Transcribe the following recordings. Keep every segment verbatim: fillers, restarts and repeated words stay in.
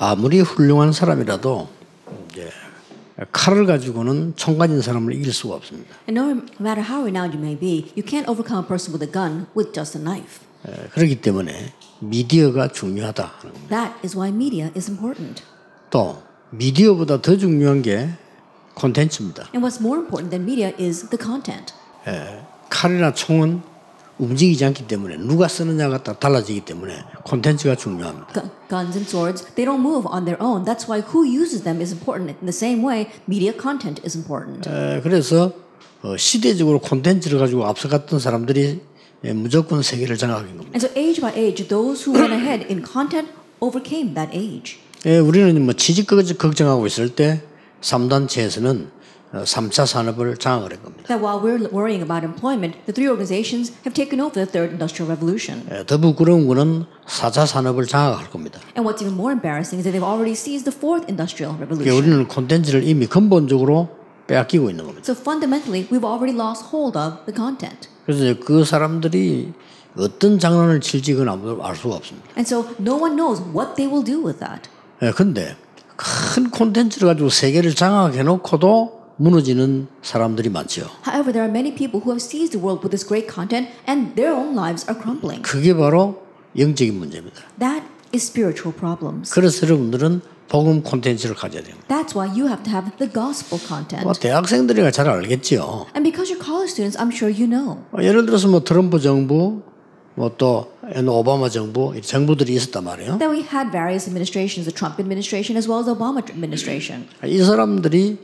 아무리 훌륭한 사람이라도 이제 칼을 가지고는 총 가진 사람을 이길 수가 없습니다. And no matter how renowned you may be, you can't overcome a person with a gun with just a knife. 에, 그렇기 때문에 미디어가 중요하다. That is why media is important. 또 미디어보다 더 중요한 게 콘텐츠입니다. And what's more important than media is the content. 에, 칼이나 총은 움직이지 않기 때문에 누가 쓰느냐가 딱 달라지기 때문에 콘텐츠가 중요합니다. Gu- guns and swords, they don't move on their own. That's why who uses them is important. In the same way, media content is important. 에, 그래서 어, 시대적으로 콘텐츠를 가지고 앞서갔던 사람들이 에, 무조건 세계를 장악한 겁니다. And so age by age, those who went ahead in content overcame that age. 에, 우리는 뭐 취직 걱정하고 있을 때 삼 단체에서는 삼 차 산업을 장악을 한 겁니다. That while we're worrying about employment, the three organizations have taken over the third industrial revolution. 에, 더 부끄러운 거는 사 차 산업을 장악할 겁니다. And what's even more embarrassing is that they've already seized the fourth industrial 그러니까 revolution. 우리는 콘텐츠를 이미 근본적으로 빼앗기고 있는 겁니다. So fundamentally, we've already lost hold of the content. 그래서 이제 그 사람들이 어떤 장난을 칠지 그건 아무도 알 수가 없습니다. And so no one knows what they will do with that. 예, 근데 큰 콘텐츠를 가지고 세계를 장악해 놓고도 무너지는 사람들이 많죠. However, there are many people who have seized the world with this great content and their own lives are crumbling. 그게 바로 영적인 문제입니다. That is spiritual problems. 그래서 여러분들은 복음 콘텐츠를 가져야 됩니다. That's why you have to have the gospel content. 뭐 대학생들이가 잘 알겠지요. And because you're college students, I'm sure you know. 뭐 예를 들어서 뭐 트럼프 정부, 뭐 또 오바마 정부, 이 정부들이 있었단 말이에요. Then we had various administrations, the Trump administration as well as the Obama administration. 이 사람들이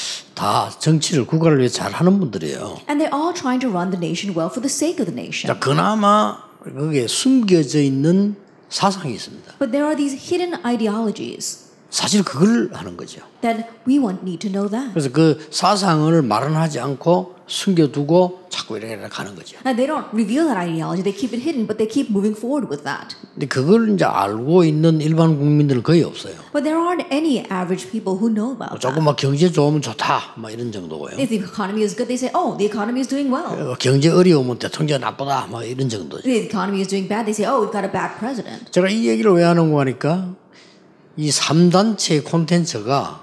다 정치를 국가를 위해 잘하는 분들이에요. And they're all trying to run the nation well for the sake of the nation. 자, 그나마 그게 숨겨져 있는 사상이 있습니다. But there are these hidden ideologies 사실 그걸 하는 거죠. that we want need to know that. 그래서 그 사상을 말은 하지 않고 숨겨두고 자꾸 이렇게 가는 거죠. And they don't reveal that ideology, they keep it hidden, but they keep moving forward with that. 근데 그걸 이제 알고 있는 일반 국민들은 거의 없어요. But there aren't any average people who know about that. 조금 막 경제 좋으면 좋다, 막 이런 정도고요. If the economy is good, they say, oh, the economy is doing well. 어, 경제 어려우면 대통령 나쁘다, 막 이런 정도죠. If the economy is doing bad, they say, oh, we've got a bad president. 제가 이 얘기를 왜 하는 거 하니까 이 삼 단체의 콘텐츠가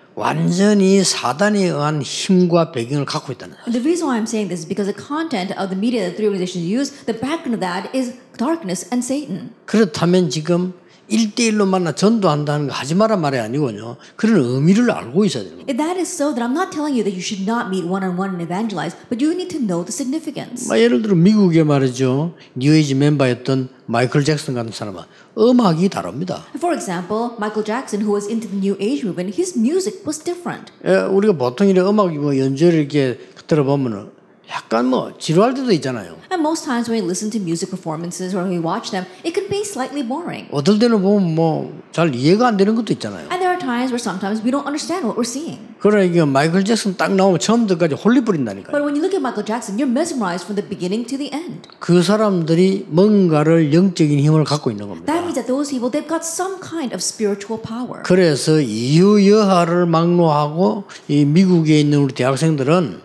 완전히 사단에 의한 힘과 배경을 갖고 있다는 거예요. The reason why I'm saying this is because the content of the media that the three organizations use, the background of that is darkness and Satan. 그렇다면 지금 일대일로 만나 전도한다는 거 하지 마란 말이 아니고요. 그런 의미를 알고 있어야 되는 거예요. If that is so, then I'm not telling you that you should not meet one-on-one and evangelize, but you need to know the significance. 뭐 예를 들어 미국에 말이죠. 뉴에이지 멤버였던 마이클 잭슨 같은 사람은 음악이 다릅니다. For example, Michael Jackson, who was into the New Age movement, his music was different. 예, 우리가 보통 이렇게 음악 뭐 연주를 이렇게 들어보면은 약간 뭐 지루할 때도 있잖아요. And most times when we listen to music performances or we watch them, it can be slightly boring. 어떨 때는 보면 뭐 잘 이해가 안 되는 것도 있잖아요. And there are times where sometimes we don't understand what we're seeing. 그러니까 마이클 잭슨 딱 나오면 처음부터까지 홀리버린다니까요. But when you look at Michael Jackson, you're mesmerized from the beginning to the end. 그 사람들이 뭔가를 영적인 힘을 갖고 있는 겁니다. That means that those people, they've got some kind of spiritual power. 그래서 이유여하를 막론하고 이 미국에 있는 우리 대학생들은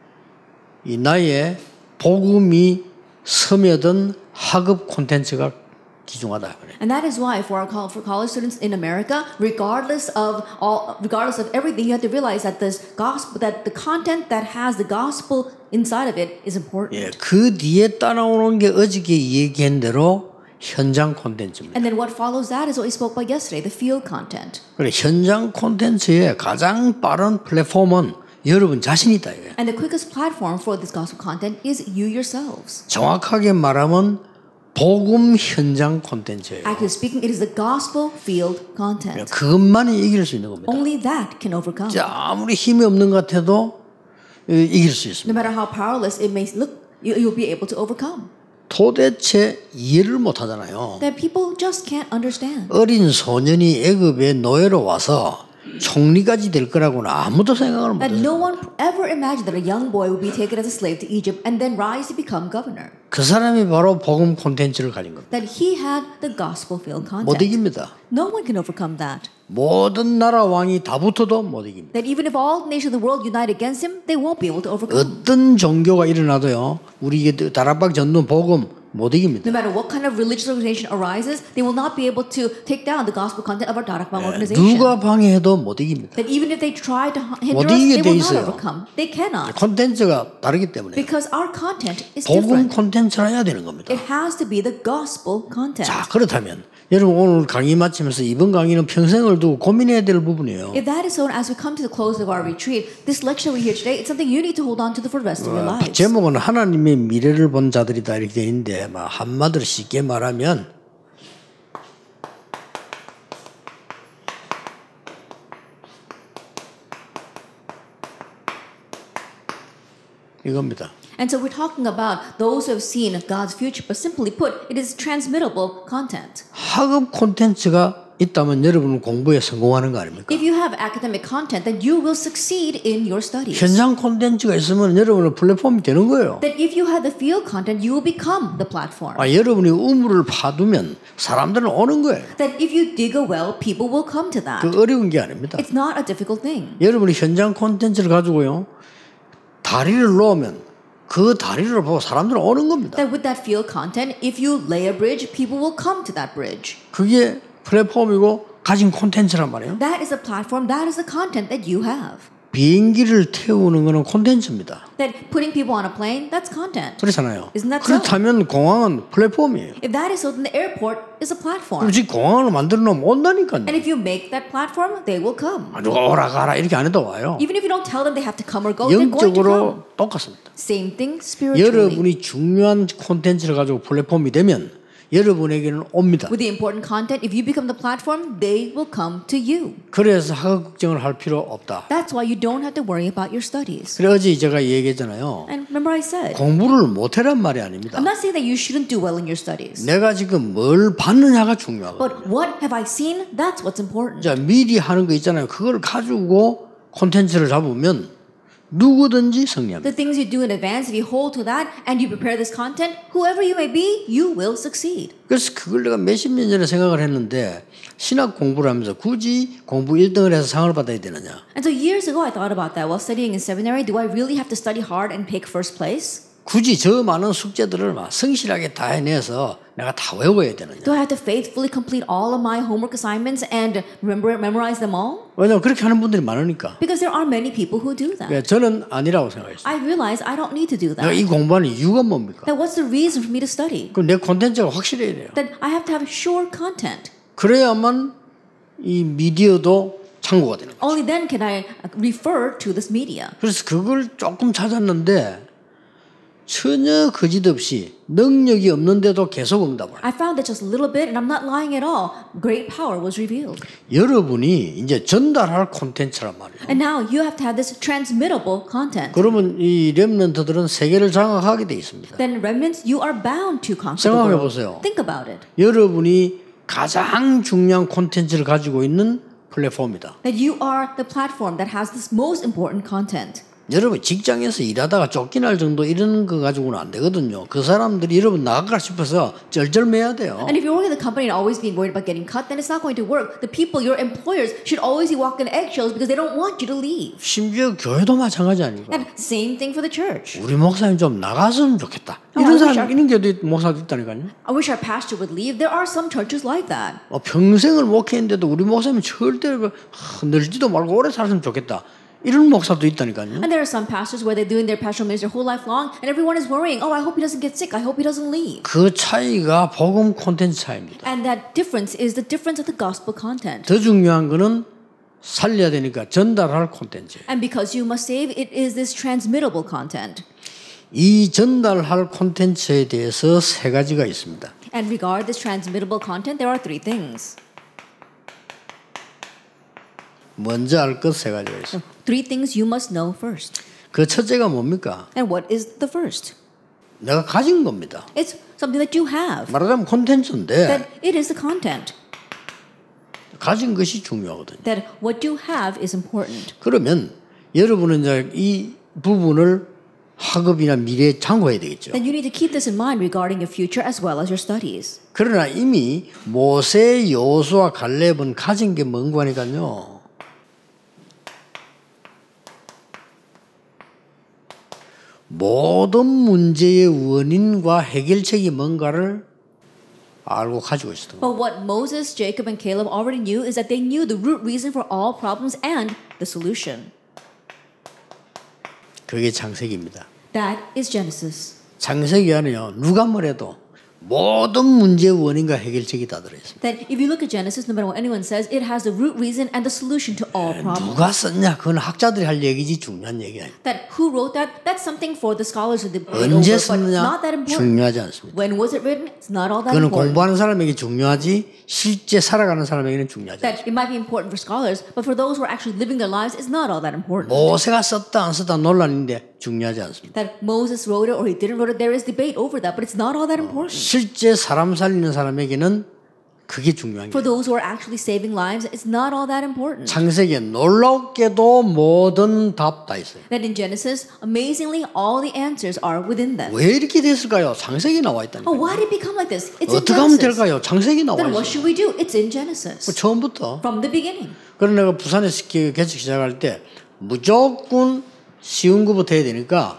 이 나이에 복음이 스며든 학업 콘텐츠가 귀중하다. And that is why for our col- for college students in America, regardless of all, regardless of everything, you have to realize that this gospel, that the content that has the gospel inside of it is important. 예, 그 뒤에 따라오는 게 어저께 얘기한 대로 현장 콘텐츠입니다. And then what follows that is what we spoke about yesterday, the field content. 그래 현장 콘텐츠의 가장 빠른 플랫폼은 여러분 자신이다 이거예요. And the quickest platform for this gospel content is you yourselves. 정확하게 말하면 복음 현장 콘텐츠예요. Actually speaking, it is the gospel field content. 그것만이 이길 수 있는 겁니다. Only that can overcome. 자, 아무리 힘이 없는 것 같아도 이길 수 있습니다. No matter how powerless it may look, you, you'll be able to overcome. 도대체 이해를 못 하잖아요. That people just can't understand. 어린 소년이 애굽의 노예로 와서 총리까지 될 거라고는 아무도 생각을 못 That 해요. no one ever imagined that a young boy would be taken as a slave to Egypt and then rise to become governor. 그 사람이 바로 복음 콘텐츠를 가진 겁니다. That he had the gospel field 못 content. 이깁니다. No one can overcome that. 모든 나라 왕이 다 붙어도 못 이깁니다. That even if all nations of the world unite against him, they won't be able to overcome. 어떤 종교가 일어나도요. 우리 이게 다락방 전도 복음 못 이깁니다. No matter what kind of religious organization arises, they will not be able to take down the gospel content of our Darakbang organization. 누가 방해해도 못 이깁니다. That even if they try to hinder 못 us, 이기게 they 돼 will not 있어요. overcome. They cannot. 콘텐츠가 다르기 때문에 Because our content is 복음 different. 콘텐츠라 해야 되는 겁니다. It has to be the gospel content. 자, 그렇다면 여러분 오늘 강의 마치면서 이번 강의는 평생을 두고 고민해야 될 부분이에요. If that is so, as we come to the close of our retreat, this lecture we hear today, it's something you need to hold on to for the rest of your lives. 제목은 하나님의 미래를 본 자들이다 이렇게 되어 있는데 막 한마디로 쉽게 말하면 이겁니다. And so we're talking about those who have seen God's future, but simply put, it is transmittable content. 학업 콘텐츠가 있다면 여러분은 공부에 성공하는 거 아닙니까? If you have academic content, then you will succeed in your studies. 현장 콘텐츠가 있으면 여러분은 플랫폼이 되는 거예요. That if you have the field content, you will become the platform. 아, 여러분이 우물을 파두면 사람들은 오는 거예요. That if you dig a well, people will come to that. 그 어려운 게 아닙니다. It's not a difficult thing. 여러분이 현장 콘텐츠를 가지고요 다리를 놓으면 그 다리를 보고 사람들은 오는 겁니다. That with that field content, if you lay a bridge, people will come to that bridge. 그게 플랫폼이고 가진 콘텐츠란 말이에요. That is a platform. That is the content that you have. 비행기를 태우는 거는 콘텐츠입니다. That putting people on a plane, that's content. 그렇잖아요. Isn't that so? 그렇다면 공항은 플랫폼이에요. If that is so, then the airport is a platform. 그럼 지금 공항을 만들어 놓으면 온다니까요. And if you make that platform, they will come. 아, 누가 오라 가라 이렇게 안 해도 와요. Even if you don't tell them they have to come or go, they're going to come. 영적으로 똑같습니다. Same thing spiritually. 여러분이 중요한 콘텐츠를 가지고 플랫폼이 되면 여러분에게는 옵니다. With the important content, if you become the platform, they will come to you. 그래서 학업 걱정을 할 필요 없다. That's why you don't have to worry about your studies. 그래 어제 제가 얘기했잖아요. And remember I said, 공부를 못해란 말이 아닙니다. I'm not saying that you shouldn't do well in your studies. 내가 지금 뭘 받느냐가 중요하거든요. But what have I seen? That's what's important. 자, 미리 하는 거 있잖아요. 그걸 가지고 콘텐츠를 잡으면 누구든지 승리합니다. The things you do in advance, if you hold to that and you prepare this content, whoever you may be, you will succeed. 그래서 그걸 내가 몇십 년 전에 생각을 했는데 신학 공부를 하면서 굳이 공부 일 등을 해서 상을 받아야 되느냐. And so years ago I thought about that while studying in seminary. Do I really have to study hard and pick first place? 굳이 저 많은 숙제들을 막 성실하게 다 해내서 내가 다 외워야 되느냐. Do I have to faithfully complete all of my homework assignments and remember memorize them all? 왜냐하면 그렇게 하는 분들이 많으니까. Because there are many people who do that. 그러니까 저는 아니라고 생각했어요. I realize I don't need to do 내가 that. 이 공부하는 이유가 뭡니까? That what's the reason for me to study? 그럼 내 콘텐츠가 확실해야 돼요. That I have to have sure content. 그래야만 이 미디어도 참고가 되는 거예요. Only then can I refer to this media. 그래서 그걸 조금 찾았는데 전혀 거짓없이 능력이 없는데도 계속 응답을. I found that just a little bit, and I'm not lying at all. Great power was revealed. 여러분이 이제 전달할 콘텐츠란 말이에요. And now you have to have this transmittable content. 그러면 이 렘넌트들은 세계를 장악하게 돼 있습니다. Then remnants, you are bound to conquer the 생각해 world. 보세요. Think about it. 여러분이 가장 중요한 콘텐츠를 가지고 있는 플랫폼이다. That you are the platform that has this most important content. 여러분 직장에서 일하다가 쫓겨날 정도 이런 거 가지고는 안 되거든요. 그 사람들이 여러분 나갈까 싶어서 쩔쩔매야 돼요. And if you're working in the company and always being worried about getting cut, then it's not going to work. The people, your employers, should always be walking eggshells because they don't want you to leave. 심지어 교회도 마찬가지 아닙니까? And same thing for the church. 우리 목사님 좀 나갔으면 좋겠다. 어, 이런 I wish 사람, I- 이런 교도 목사도 있다니까요. I wish our pastor would leave. There are some churches like that. 어, 평생을 목회했는데도 우리 목사님이 절대 하, 늘지도 말고 오래 살았으면 좋겠다. 이런 목사도 있다니까요. And there are some pastors where they're doing their pastoral ministry their whole life long, and everyone is worrying, oh, I hope he doesn't get sick. I hope he doesn't leave. 그 차이가 복음 콘텐츠 차이입니다. And that difference is the difference of the gospel content. 더 중요한 거는 살려야 되니까 전달할 콘텐츠. And because you must save, it is this transmittable content. 이 전달할 콘텐츠에 대해서 세 가지가 있습니다. And regard this transmittable content, there are three things. 먼저 알 것 세 가지가 있습니다. Three things you must know first. 그 첫째가 뭡니까? And what is the first? 내가 가진 겁니다. It's something that you have. 말하자면 콘텐츠인데 That it is the content. 가진 것이 중요하거든요. That what you have is important. 그러면 여러분은 이제 이 부분을 학업이나 미래에 참고해야 되겠죠. Then you need to keep this in mind regarding your future as well as your studies. 그러나 이미 모세, 여호수아, 갈렙은 가진 게 뭔가 하니까요. 모든 문제의 원인과 해결책이 뭔가를 알고 가지고 있었던 거예요. But what Moses, Jacob, and Caleb already knew is that they knew the root reason for all problems and the solution. 그게 창세기입니다. That is Genesis. 창세기 안에요. 누가 뭐래도 모든 문제의 원인과 해결책이 다 들어있습니다. That if you look at Genesis, no matter what anyone says, it has the root reason and the solution to all problems. 누가 썼냐? 그건 학자들이 할 얘기지 중요한 얘기 아니에요. That who wrote that? That's something for the scholars to debate over, 언제 but it's 썼느냐? not that important. 중요하지 않습니다. When was it written? It's not all that 그거는 important. 공부하는 사람에게 중요하지 실제 살아가는 사람에게는 중요하지 않습니다. That it might be important for scholars, but for those who are actually living their lives, it's not all that important. 모세가 썼다 안 썼다 논란인데 중요하지 않습니다. That Moses wrote it or he didn't wrote it, there is debate over that, but it's not all that important. 실제 사람 살리는 사람에게는 그게 중요한 For 거예요. those who are actually saving lives, it's not all that important. 창세기에 놀랍게도 모든 답 다 있어요. That in Genesis, amazingly, all the answers are within them. 왜 이렇게 됐을까요? 창세기 나와 있다니까. Oh, why did it become like this? It's in 어떻게 하면 Genesis. 될까요? 창세기 나와 Then what 있어요. should we do? It's in Genesis. 처음부터. From the beginning. 그래서 내가 부산에서 개척 시작할 때 무조건 쉬운 거부터 해야 되니까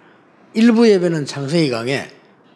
일부 예배는 창세기 강에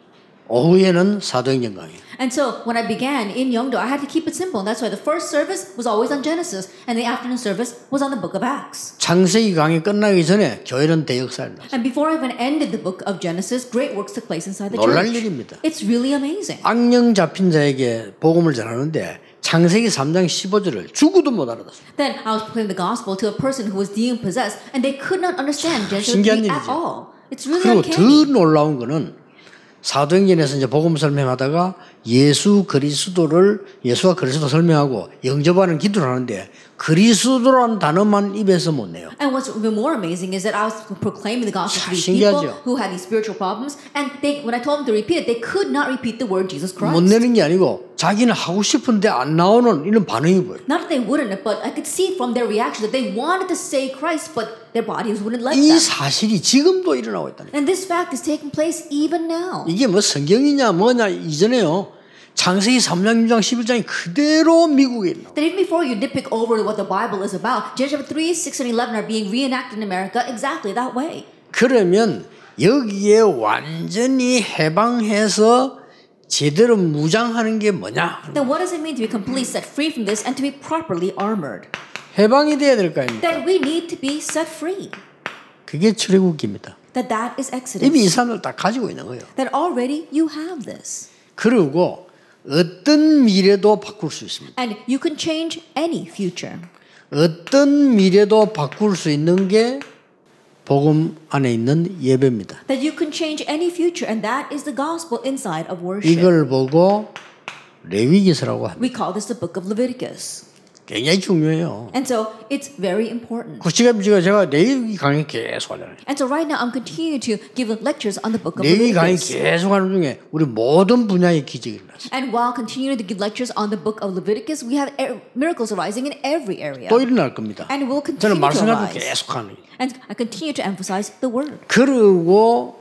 오후에는 사도행전 강에. And so when I began in Yeongdo, I had to keep it simple. And that's why the first service was always on Genesis, and the afternoon service was on the book of Acts. 창세기 강이 끝나기 전에 교회는 대역사를 났어요. And before I even ended the book of Genesis, great works took place inside the 놀랄 church. 일입니다. It's really amazing. 악령 잡힌 자에게 복음을 전하는데 창세기 삼 장 십오 절을 죽어도 못 알아듣습니다. Then I was proclaiming the gospel to a person who was demon possessed, and they could not understand Genesis 신기한 three at 일이죠. all. It's really 그리고 더 uncanny. 놀라운 거는 사도행전에서 이제 복음 설명하다가 예수 그리스도를 예수와 그리스도 설명하고 영접하는 기도를 하는데 그리스도라는 단어만 입에서 못 내요. And what's even more amazing is that I was proclaiming the gospel to these 신기하죠? people who had these spiritual problems, and they, when I told them to repeat it, they could not repeat the word Jesus Christ. 못 내는 게 아니고 자기는 하고 싶은데 안 나오는 이런 반응이 보여요. Not that they wouldn't, but I could see from their reaction that they wanted to say Christ, but their bodies wouldn't let 이 them. 사실이 지금도 일어나고 있다는 거예요. And this fact is taking place even now. 이게 뭐 성경이냐 뭐냐 이전에요. 창세기 삼 장, 육 장, 십일 장이 그대로 미국에 있는 That even before you nitpick over what the Bible is about, Genesis three, six, and eleven are being reenacted in America exactly that way. 그러면 여기에 완전히 해방해서 제대로 무장하는 게 뭐냐? Then what does it mean to be completely set free from this and to be properly armored? 해방이 돼야 될 거 아닙니까? That we need to be set free. 그게 출애굽기입니다. That that is Exodus. 이미 이 사람들 다 가지고 있는 거예요. That already you have this. 그리고 어떤 미래도 바꿀 수 있습니다. And you can change any future. 어떤 미래도 바꿀 수 있는 게 복음 안에 있는 예배입니다. That you can change any future, and that is the gospel inside of worship. 이걸 보고 레위기서라고 합니다. We call this the book of Leviticus. 굉장히 중요해요. And so it's very important. 그 지금 제가 제가 레위기 강의 계속 하잖아요. And so right now I'm continuing to give lectures on the book of 레위기 강의 Leviticus. 계속 하는 중에 우리 모든 분야의 기적이 일어났어요. And while continuing to give lectures on the book of Leviticus, we have er- miracles arising in every area. 또 일어날 겁니다. And will 저는 continue to 말씀 가지고 arise. 계속 하는 거예요. And I continue to emphasize the word. 그리고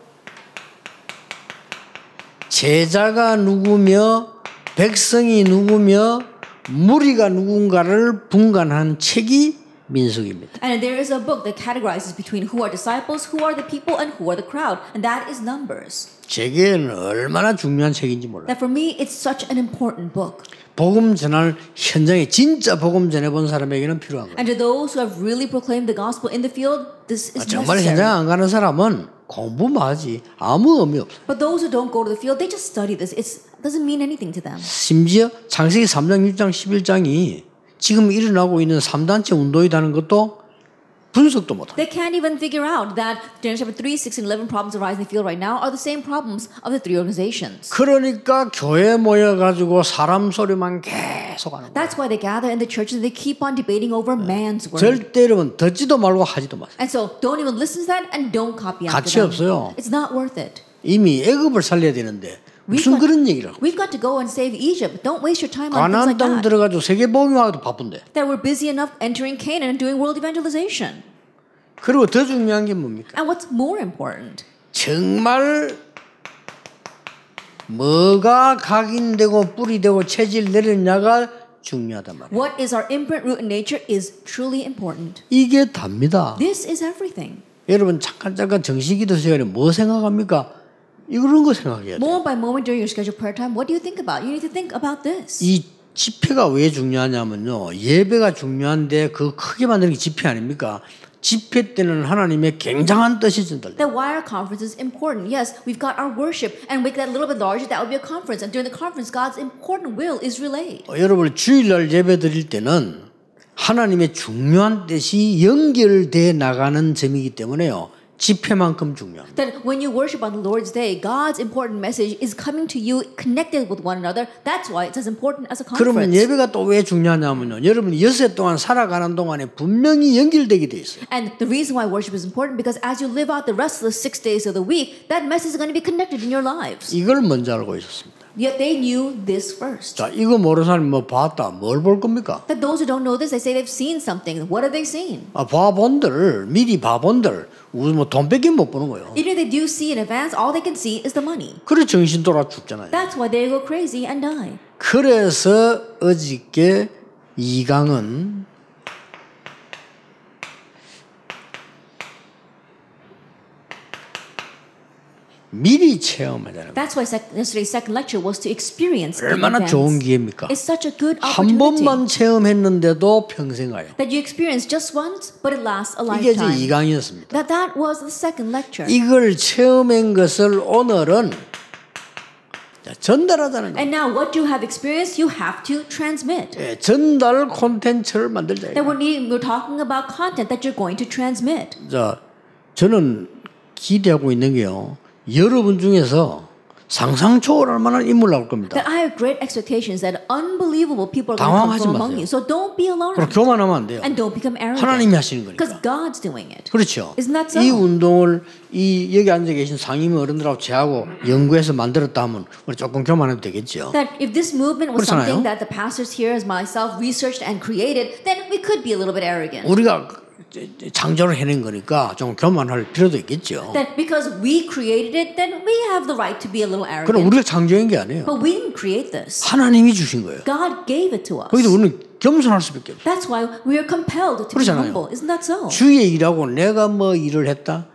제자가 누구며 백성이 누구며 무리가 누군가를 분간한 책이 민수기입니다. And there is a book that categorizes between who are disciples, who are the people, and who are the crowd. And that is Numbers. 제게는 얼마나 중요한 책인지 몰라요. That for me, it's such an important book. 복음 전할 현장에 진짜 복음 전해본 사람에게는 필요한 거예요. And to those who have really proclaimed the gospel in the field, this is 정말 necessary. 현장 안 가는 사람은 공부만 하지 아무 의미 없어요. But those who don't go to the field, they just study this. It doesn't mean anything to them. 심지어 창세기 삼 장, 육 장, 십일 장이 지금 일어나고 있는 삼 단체 운동이라는 것도 분석도 못합니다. They can't even figure out that Genesis three, six, and eleven problems arising in the field right now are the same problems of the three organizations. 그러니까 교회 모여가지고 사람 소리만 계속 하는 거예요. That's why they gather in the churches and they keep on debating over man's word. 절대 여러분 듣지도 말고 하지도 마세요. And so don't even listen to that and don't copy after 가치 them. 없어요. It's not worth it. 이미 애굽을 살려야 되는데 무슨 got- 그런 얘기를 하고 We've got to go and save Egypt. Don't waste your time on things 가나안 like 땅 that. 들어가지고 세계복음화도 바쁜데. That we're busy enough entering Canaan and doing world evangelization. 그리고 더 중요한 게 뭡니까? And what's more important? 정말 뭐가 각인되고 뿌리되고 체질 내렸냐가 중요하단 말이에요. What is our imprint, root, and nature is truly important. 이게 답니다. This is everything. 여러분 잠깐 잠깐 정식기도 시간에 뭐 생각합니까? 이런 거 생각해야 돼요. Moment by moment during your scheduled prayer time, what do you think about? You need to think about this. 이 집회가 왜 중요하냐면요. 예배가 중요한데 그 크게 만드는 게 집회 아닙니까? 집회 때는 하나님의 굉장한 뜻이 전달돼요. That why our conference is important. Yes, we've got our worship and make that a little bit larger. That would be a conference. And during the conference, God's important will is relayed. 어, 여러분 주일날 예배 드릴 때는 하나님의 중요한 뜻이 연결돼 나가는 점이기 때문에요. 집회만큼 중요합니다. That when you worship on the Lord's Day, God's important message is coming to you connected with one another. That's why it's as important as a 그러면 conference. 예배가 또 왜 중요하냐면요. 여러분이 여섯 동안 살아가는 동안에 분명히 연결되게 돼 있어요. And the reason why worship is important because as you live out the rest of the six days of the week, that message is going to be connected in your lives. 이걸 먼저 알고 있었습니다. Yet they knew this first. 자, 이거 모르는 사람이 뭐 봤다. 뭘 볼 겁니까? That those who don't know this, they say they've seen something. What have they seen? 아, 봐본들, 미리 봐본들, 우리 뭐 돈 뺏긴 못 보는 거예요. Even if they do see in advance, all they can see is the money. 그래 정신 돌아 죽잖아요. That's why they go crazy and die. 그래서 어저께 이강은 미리 체험하잖아요. That's why sec- yesterday's second lecture was to experience in 얼마나 advance. 좋은 기회입니까? It's such a good 한 opportunity 번만 체험했는데도 평생 가요. that you experience just once, but it lasts a 이게 이제 lifetime. 이강이었습니다. That that was the second lecture. 이걸 체험한 것을 오늘은 전달하자는 거예요. And now what you have experienced, you have to transmit. 예, 전달 콘텐츠를 만들자. That we're, needing, we're talking about content that you're going to transmit. 자, 저는 기대하고 있는 게요. 여러분 중에서 상상 초월할 만한 인물 나올 겁니다. That I have great expectations that unbelievable people are going to 당황하지 come from among 마세요. you. So don't be 그럼 alarmed. 교만하면 안 돼요. And don't become arrogant. 하나님이 하시는 Because 거니까. God's doing it. 그렇죠. Isn't that so? 이 운동을 이 여기 앉아 계신 상임 어른들하고 저하고 연구해서 만들었다 하면 우리 조금 교만해도 되겠죠. That if this movement was 그렇잖아요. something that the pastors here as myself researched and created, then we could be a little bit arrogant. 우리가 창조를 해낸 거니까 좀 교만할 필요도 있겠죠. That because we created it, then we have the right to be a little 그럼 arrogant. 우리가 창조한 게 아니에요. But we didn't create this. 하나님이 주신 거예요. God gave it to us. 거기서 우리는 겸손할 수밖에 없어요. That's why we are compelled to be 그렇잖아요. humble. Isn't that so? 주의 일하고 내가 뭐 일을 했다?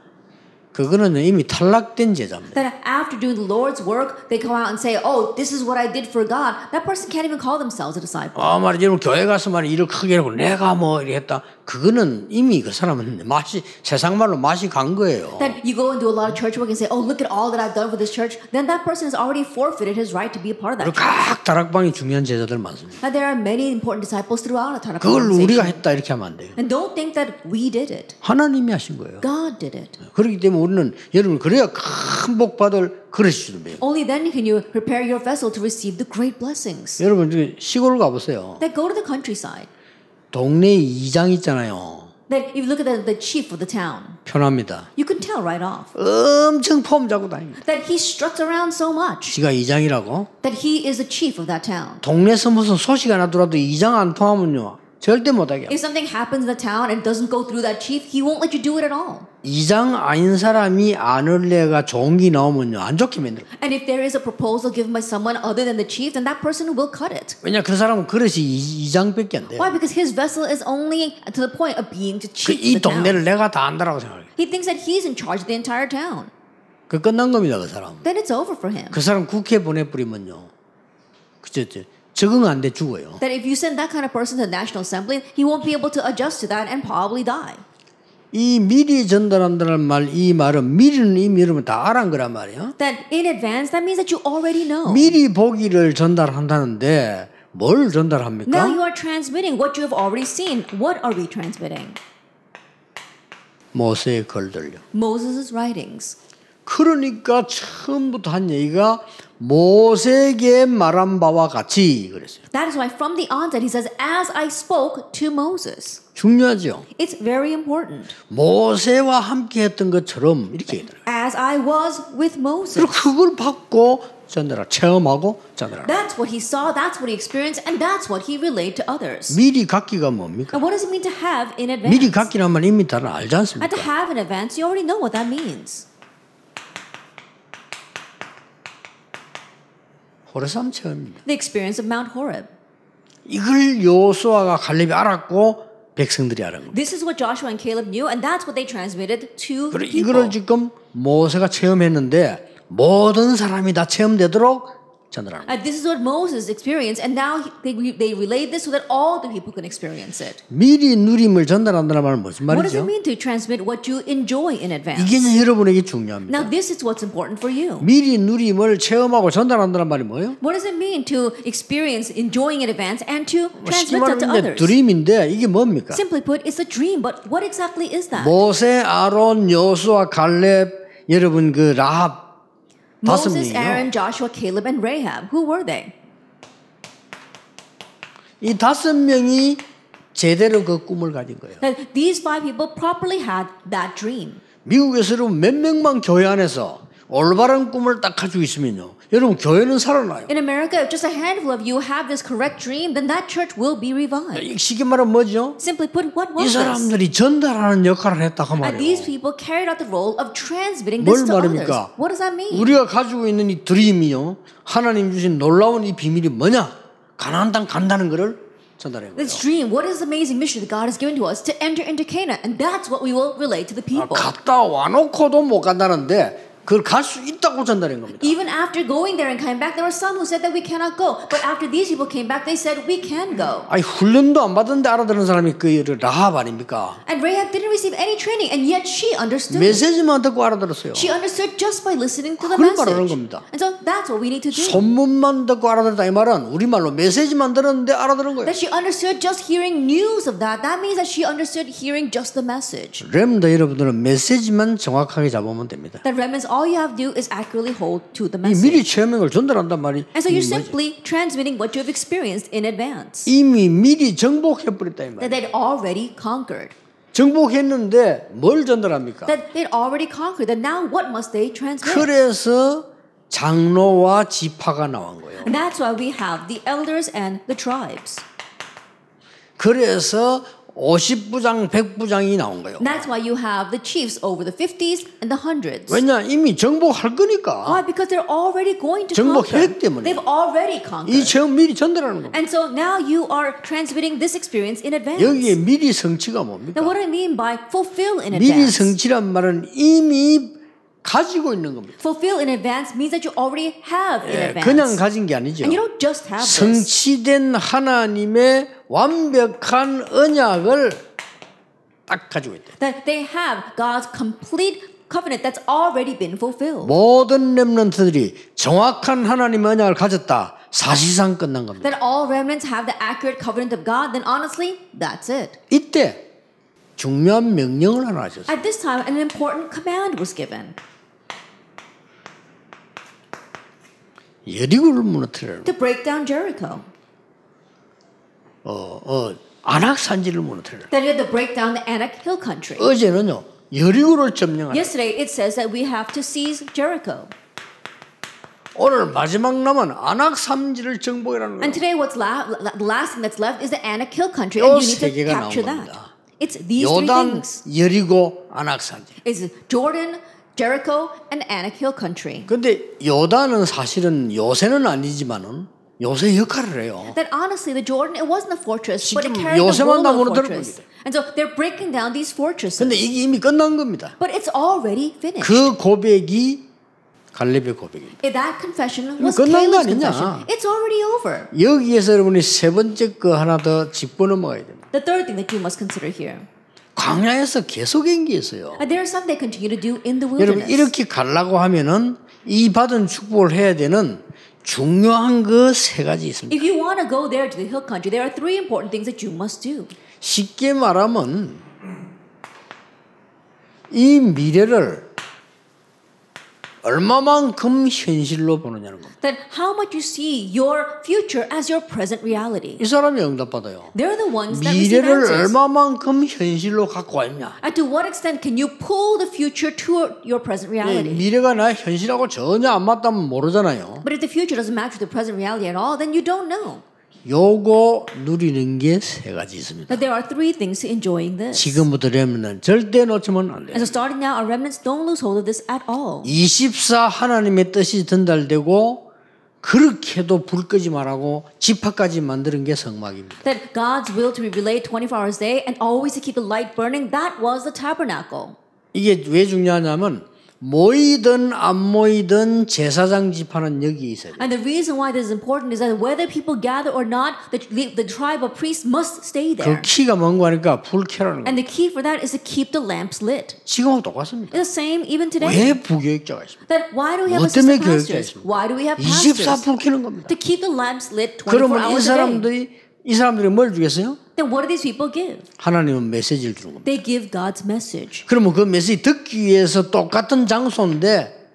그거는 이미 탈락된 제자입니다. That after doing the Lord's work, they come out and say, oh, this is what I did for God. That person can't even call themselves a disciple. 아, 말이지, 여러분, 교회 가서 말이 일을 크게 하고 내가 뭐 이렇게 했다. 그거는 이미 그 사람은 맛이, 세상 말로 맛이 간 거예요. That you go and do a lot of church work and say, oh, look at all that I've done for this church. Then that person has already forfeited his right to be a part of that 그리고 church. 각 다락방이 중요한 제자들 많습니다. And there are many important disciples throughout a Tanakh 그걸 우리가 organization. 했다 이렇게 하면 안 돼요. And don't think that we did it. 하나님이 하신 거예요. God did it. 그렇기 때문에 우리는 여러분 그래야 큰 복 받을 그릇이 주는 거예요. Only then can you prepare your vessel to receive the great blessings. 여러분 지금 시골 가보세요. That go to the countryside. 동네 이장 있잖아요. That if you look at the, the chief of the town, 편합니다. you can tell right off 엄청 폼 잡고 다닙니다. that he struts around so much 지가 이장이라고. that he is the chief of that town. 동네에서 무슨 소식 하나 들어도 이장 안 통하면요. 절대 못하게. If something happens in the town and it doesn't go through that chief, he won't let you do it at all. 이장 아닌 사람이 아늘레가 좋은 게 나오면요. 안 좋게 만들어. And if there is a proposal given by someone other than the chief, then that person will cut it. 왜냐 그 사람은 그릇이 이- 이장밖에 안 돼요. Why? Because his vessel is only to the point of being the chief 이 of the town. 동네를 내가 다 안다라고 생각해요. He thinks that he's in charge of the entire town. 그 끝난 겁니다. 그 사람. Then it's over for him. 그 사람 국회 보내버리면요. 그저 적응 안 돼 죽어요. That if you send that kind of person to the National Assembly, he won't be able to adjust to that and probably die. 이 미리 전달한다는 말, 이 말은 미리는 이미 여러분 다 알은 거란 말이에요. That in advance, that means that you already know. 미리 보기를 전달한다는데 뭘 전달합니까? Now you are transmitting what you have already seen. What are we transmitting? 모세의 글들요. Moses' writings. 그러니까 처음부터 한 얘기가 모세에게 말한 바와 같이 그랬어요. That is why from the onset he says, as I spoke to Moses. 중요하죠. It's very important. 모세와 함께 했던 것처럼 이렇게 얘기해요. As I was with Moses. 그리고 그걸 받고 전달하고 체험하고 전달하고. That's what he saw, that's what he experienced, and that's what he relayed to others. 미리 갖기가 뭡니까? And what does it mean to have in advance? 미리 갖기란 말 이미 다 알지 And to 않습니까? have in advance, you already know what that means. 호레삼 체험입니다. The experience of Mount Horeb. 이걸 여호수아가 갈렙이 알았고 백성들이 알은 겁니다. This is what Joshua and Caleb knew, and that's what they transmitted to the 그리고 이거를 people. 지금 모세가 체험했는데 모든 사람이 다 체험되도록 전달하는 거예요. And this is what Moses experienced, and now they, they relayed this so that all the people can experience it. 미리 누림을 전달한다는 말은 무슨 What does it 말이죠? mean to transmit what you enjoy in advance? 이게 이제 여러분에게 중요합니다. Now this is what's important for you. 미리 누림을 체험하고 전달한다는 말이 뭐예요? What does it mean to experience enjoying in advance and to 쉽게 transmit that to 말하면 이제 others? 드림인데 이게 뭡니까? Simply put, it's a dream, but what exactly is that? 모세, 아론, 여수아, 갈렙 여러분 그 라합 다섯 Moses, Aaron, 명이요. Joshua, Caleb, and Rahab. Who were they? 이 다섯 명이 제대로 그 꿈을 가진 거예요. That these five people properly had that dream. 미국에서 여러분 몇 명만 교회 안에서 올바른 꿈을 딱 가지고 있으면요. 여러분 교회는 살아나요. In America, if just a handful of you have this correct dream, then that church will be revived. 쉽게 말하면 뭐죠? Simply put, what 이 was this? 사람들이 전달하는 역할을 했다고 And these 말이에요. people carried out the role of transmitting 뭘 this to others. 말입니까? What does that mean? 우리가 가지고 있는 이 드림이요. 하나님 주신 놀라운 이 비밀이 뭐냐? 가나안 땅 간다는 것을 전달해 거예요. This dream, what is the amazing mission that God has given to us to enter into Canaan? And that's what we will relate to the 아, people. 갔다 와놓고도 못 간다는데 그걸 갈 수 있다고 전달한 겁니다. Even after going there and coming back, there were some who said that we cannot go. But after these people came back, they said we can go. 아니 훈련도 안 받았는데 알아듣는 사람이 그 라합 아닙니까? And Rahab didn't receive any training, and yet she understood. 메시지만 듣고 알아들었어요. She understood just by listening to the 그걸 말하는 message. 겁니다. And so that's what we need to do. 소문만 듣고 알아들었다 이 말은 우리말로 메시지만 들었는데 알아들은 거예요. That she understood just hearing news of that. That means that she understood hearing just the message. 렘더 여러분들은 메시지만 정확하게 잡으면 됩니다. That remnants, all you have to do is accurately hold to the 이 미리 message. 체험한 걸 전달한단 말이 And so you're 뭐지? simply transmitting what you've experienced in advance. 이미 미리 정복해버렸다 이 That 말이에요. they'd already conquered. 정복했는데 뭘 전달합니까? That they'd already conquered. That now what must they transmit? 그래서 장로와 지파가 나온 거예요. And that's why we have the elders and the tribes. 그래서 오십 부장, 백 부장이 나온 거예요. And that's why you have the chiefs over the fifties and the hundreds. 왜냐 이미 정복할 거니까. Why? Because they're already going to 정복했기 conquer. 때문에. They've already 이 conquered. 체험 미리 전달하는 겁니다. And so now you are transmitting this experience in advance. 여기에 미리 성취가 뭡니까? Now what do I mean by fulfill in 미리 advance? 성취란 말은 이미 가지고 있는 겁니다. Fulfill in advance means that you already have in 예, advance. 그냥 가진 게 아니죠. And you don't just have this. 성취된 하나님의 완벽한 언약을 딱 가지고 있다. That they have God's complete covenant that's already been fulfilled. 모든 렘넌트들이 정확한 하나님의 언약을 가졌다. 사실상 끝난 겁니다. That all remnants have the accurate covenant of God, then honestly, that's it. 이때 중요한 명령을 하나 하셨어요. At this time, an important command was given 여리고를 무너뜨려라. to break down Jericho. 어, 어, 안악산지를 무너뜨려라. That you had to break down the Anak hill country. 어제는요 여리고를 점령하라. Yesterday, it says that we have to seize Jericho. 오늘 마지막 남은 안악산지를 정복이라는 And 거예요. today, what's la- la- the last thing that's left is the Anak hill country, and 요 you need 세 to 개가 capture 나온 that. 겁니다. It's these three 요단, things. 여리고, 안악산지. It's Jordan, Jericho, and Anak hill country. 근데 요단은 사실은 요새는 아니지만은 요새 역할을 해요. That honestly, the Jordan, it wasn't a fortress, but it 지금 carried the 요새만 role 다 of a 무너뜨려 fortress. And so they're breaking down these fortresses. 근데 이게 이미 끝난 겁니다. But it's already finished. 그 고백이 갈렙의 고백입니다. If that confession was 끝난 거 Caleb's 아니냐? confession. It's already over. 여기에서 여러분이 세 번째 거 하나 더 짚고 넘어가야 됩니다. The third thing that you must consider here. 광야에서 계속 연기했어요. Uh, there are some they continue to do in the 여러분 wilderness. 이렇게 가려고 하면은 이 받은 축복을 해야 되는 중요한 그 세 가지 있습니다. If you want to go there to the hill country, there are three important things that you must do. 쉽게 말하면 이 미래를 얼마만큼 현실로 보느냐는 겁니다. That how much you see your future as your present reality. 이 사람이 응답받아요. They're the ones that receive 미래를 answers. 얼마만큼 현실로 갖고 왔냐. And to what extent can you pull the future to your present 예, reality? 미래가 나의 현실하고 전혀 안 맞다면 모르잖아요. But if the future doesn't match with the present reality at all, then you don't know. 요거 누리는 게 세 가지 있습니다. That there are three things to enjoying this. 지금부터 되면 절대 놓치면 안 돼요. And so starting now, our remnants don't lose hold of this at all. 이십사 하나님의 뜻이 전달되고 그렇게도 불 끄지 말라고 지파까지 만드는 게 성막입니다. That God's will to be relayed twenty-four hours a day and always to keep the light burning, that was the tabernacle. 이게 왜 중요하냐면 모이든 안 모이든 제사장 지파는 여기 있어야 돼요. And the reason why this is important is that whether people gather or not, the, the tribe of priests must stay 그 there. 키가 뭔고 하니까 불 켜라는 And 거예요. the key for that is to keep the lamps lit. 지금하고 똑같습니다. It's the same even today. 왜 부교육자가 있습니까? That why do we have 뭐 때문에 assistant 교육자가 pastors? 있습니까? Why do we have 이십사 불 pastors? 켜는 겁니다. To keep the lamps lit twenty-four 그러면 이 hours a day. 사람들이 이 사람들이 뭘 주겠어요? Then what do these people give? 하나님은 메시지를 주는 겁니다. They give God's message. 그러면 그 메시지 듣기 위해서 똑같은 장소인데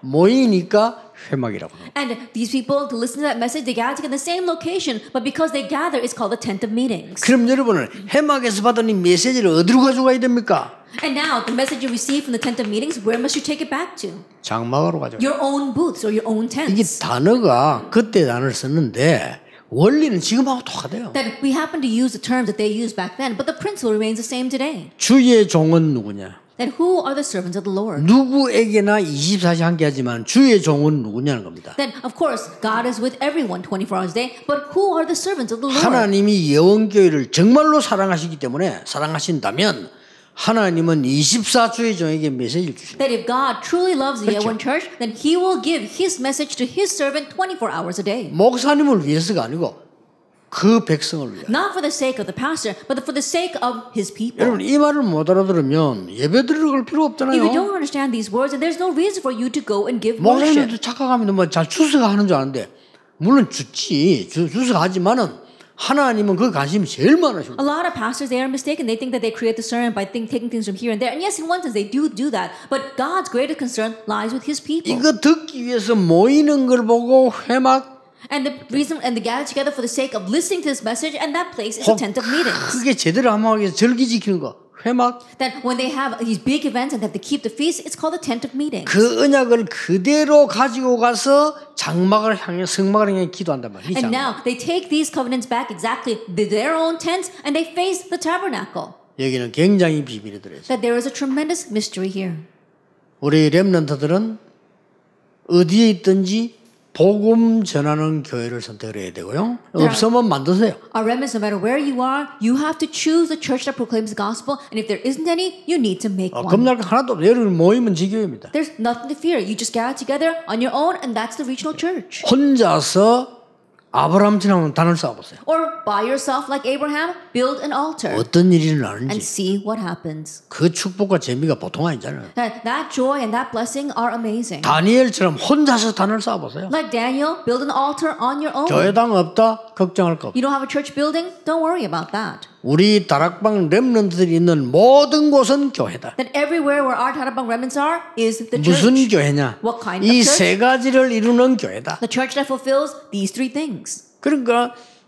모이니까 회막이라고 합니다. And these people, to listen to that message, they gather together in the same location, but because they gather, it's called the tent of meetings. 그럼 여러분은 회막에서 받은 이 메시지를 어디로 가져가야 됩니까? And now, the message you receive from the tent of meetings, where must you take it back to? 장막으로 가져가야 돼요. Your own booths or your own 이게 tents. 단어가 그때 단어를 썼는데 원리는 지금하고 똑같아요. That we happen to use the terms that they used back then, but the principle remains the same today. 주의 종은 누구냐? That who are the servants of the Lord? 누구에게나 이십사 시 함께하지만 주의 종은 누구냐는 겁니다. Then, of course, God is with everyone twenty-four hours a day, but who are the servants of the Lord? 하나님이 예원교회를 정말로 사랑하시기 때문에 사랑하신다면 하나님은 이십사 주의 종에게 메시지를 주십니다. That if God truly loves the 그렇죠. Yewon Church, then He will give His message to His servant twenty-four hours a day. 목사님을 위해서가 아니고 그 백성을 위해. Not for the sake of the pastor, but for the sake of His people. 여러분 이 말을 못 알아들으면 예배 들어갈 필요 If you 없잖아요. don't understand these words, then there's no reason for you to go and give worship. 목사님도 착각하면 뭐잘 주석하는 줄 아는데 물론 주지 주, 주석하지만은 하나님은 그 관심이 제일 많으십니다. A lot of pastors, they are mistaken. They think that they create the sermon by think, taking things from here and there. And yes, in one sense, they do do that. But God's greatest concern lies with His people. 이거 듣기 위해서 모이는 걸 보고 회막 And the reason, and they gather together for the sake of listening to this message, and that place is a tent of meetings. 그게 제대로 하면 위해서 절기 지키는 거 회막. That when they have these big events and have to keep the feast, it's called the tent of meetings. 그 언약을 그대로 가지고 가서 장막을 향해 성막을 향해 기도한단 말이에요. And now they take these covenants back exactly to their own tents, and they face the tabernacle. 여기는 굉장히 비밀이 들어있어요. That there is a tremendous mystery here. 우리 렘넌트들은 어디에 있든지 복음 전하는 교회를 선택을 해야 되고요. 없으면 만드세요. Our remnants, no matter where you are, you have to choose the church that proclaims the gospel. And if there isn't any, you need to make 어, one. 겁날 거 하나도 없어요. 여러분 모이면 지교회입니다. There's nothing to fear. You just gather together on your own, and that's the regional church. 혼자서 아브라함처럼 단을 쌓아보세요. Or by yourself, like Abraham, build an altar 어떤 일이 and 나는지 see what happens. 그 축복과 재미가 보통 아니잖아요. That, that joy and that blessing are amazing. 다니엘처럼 혼자서 단을 쌓아보세요. Like Daniel, build an altar on your own. 교회당 없다? 걱정할 거 없다. You don't have a church building? Don't worry about that. 우리 다락방 렘넌트들이 있는 모든 곳은 교회다. That everywhere where our Tarabang remnants are is the 무슨 church. 교회냐? What kind of 이 church? 세 가지를 이루는 교회다. The church that fulfills these three things. 그러니까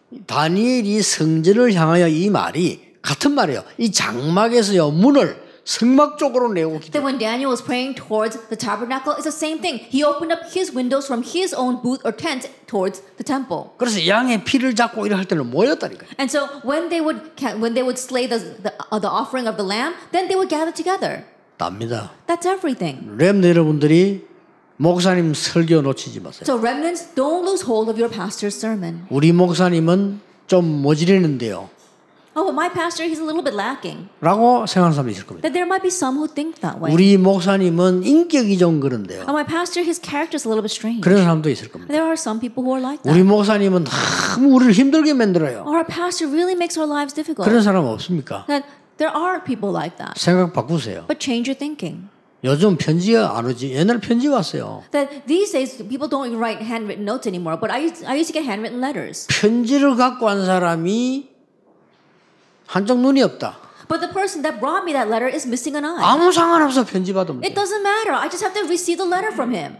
다니엘이 성전을 향하여 이 말이 같은 말이에요. 이 장막에서요 문을 성막 쪽으로 내고 기도. That when Daniel was praying towards the tabernacle, it's the same thing. He opened up his windows from his own booth or tent towards the temple. 그래서 양의 피를 잡고 이럴 때는 모였다니까요. And so when they would when they would slay the the, uh, the offering of the lamb, then they would gather together. 답니다. That's everything. 렘 여러분들이 목사님 설교 놓치지 마세요. So remnants, don't lose hold of your pastor's sermon. 우리 목사님은 좀 모자라는데요. Oh, but my pastor, he's a little bit lacking. 라고 생각하는 사람이 있을 겁니다. That there might be some who think that way. 우리 목사님은 인격이 좀 그런데요. Oh, my pastor, his character is a little bit strange. 그런 사람도 있을 겁니다. There are some people who are like 우리 that. 목사님은 너무 우리를 힘들게 만들어요. Or our pastor really makes our lives difficult. 그런 사람 없습니까? That there are people like that. 생각 바꾸세요. But change your thinking. 요즘 편지가 안 오지. 옛날 편지 왔어요. That these days people don't even write handwritten notes anymore. But I used, I used to get handwritten letters. 편지를 갖고 온 사람이 한쪽 눈이 없다. But the person that brought me that letter is missing an eye. 아무 상관없어. 편지 받으면 돼. It doesn't matter. I just have to receive the letter from him.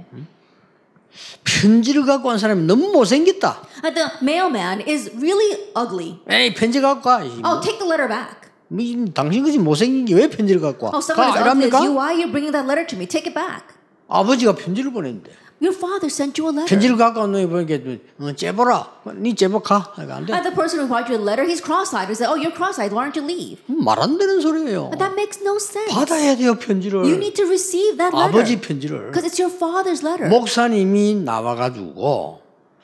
편지를 갖고 온 사람이 너무 못생겼다. Uh, the mailman is really ugly. 에이 편지 갖고 와. Oh, take the letter back. 뭐, 당신 그지 못생긴 게 왜 편지를 갖고 와? Oh, someone 가 as ugly as 아니랍니까? you. Why are you bringing that letter to me? Take it back. 아버지가 편지를 보냈는데 Your father sent you a letter. 편지를 갖고 온 놈이 보니까 어, 째보라. 니 째보 가. 안 돼. And the person who brought you a letter, he's cross-eyed. He said, "Oh, you're cross-eyed. Why don't you leave?" 말 안 되는 소리예요. But that makes no sense. 받아야 돼요 편지를. You need to receive that 아버지 letter 편지를. because it's your father's letter. 목사님이 나와가지고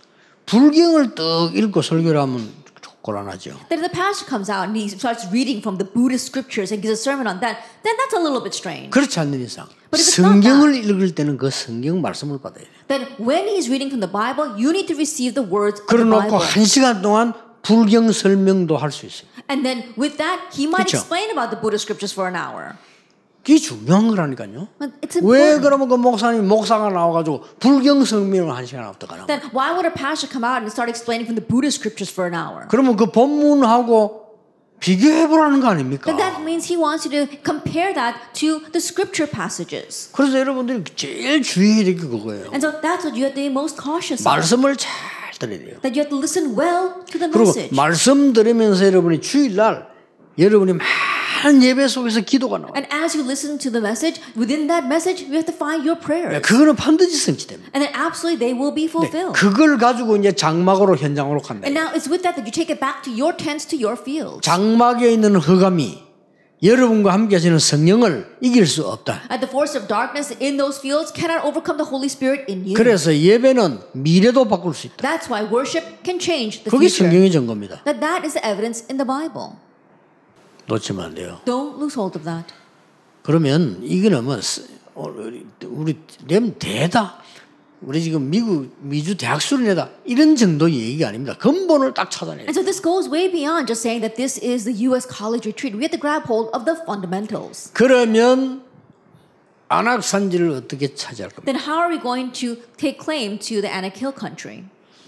불경을 떡 읽고 설교를 하면 곤란하죠. Then the pastor comes out and he starts reading from the Buddhist scriptures and gives a sermon on that. Then that's a little bit strange. 그렇지 않는 이상 But if it's not 성경을 읽을 때는 그 성경 말씀을 받아야 돼요. Then when he's reading from the Bible, you need to receive the words of the 그래놓고 Bible. 한 시간 동안 불경 설명도 할 수 있어요. And then with that, he might 그쵸? explain about the Buddhist scriptures for an hour. 그게 중요한 거라니까요. But it's 왜 important. 그러면 그 목사님 목사가 나와가지고 불경 설명을 한 시간 어떡하나? Then why would a pastor come out and start explaining from the Buddhist scriptures for an hour? 그러면 그 본문하고 비교해보라는 거 아닙니까? Then that means he wants you to compare that to the scripture passages. 그래서 여러분들이 제일 주의해야 될 게 그거예요. And so that's what you have to be most cautious of. 말씀을 잘 들어야 돼요. That you have to listen well to the 그리고 message. 말씀 들으면서 여러분이 주일날 여러분이 많은 예배 속에서 기도가 나와요. And as you listen to the message, within that message, you have to find your prayers. 그거는 반드시 성취됩니다. And then absolutely they will be fulfilled. 그걸 가지고 이제 장막으로 현장으로 간다. And now it's with that that you take it back to your tents, to your fields. 장막에 있는 흑암이 여러분과 함께 하시는 성령을 이길 수 없다. And the force of darkness in those fields cannot overcome the Holy Spirit in you. 그래서 예배는 미래도 바꿀 수 있다. That's why worship can change the 그게 future. 성경의 증거입니다. That that is the evidence in the Bible. 놓치면 안 돼요. Don't lose hold of that. 그러면 이거는 뭐 우리 내면 대다. 우리 지금 미국 미주 대학 수련회다 이런 정도의 얘기가 아닙니다. 근본을 딱 찾아내요. And so this goes way beyond just saying that this is the U S college retreat. We have to grab hold of the fundamentals. 그러면 안악산지를 어떻게 차지할 겁니까? Then how are we going to take claim to the Anak Hill country?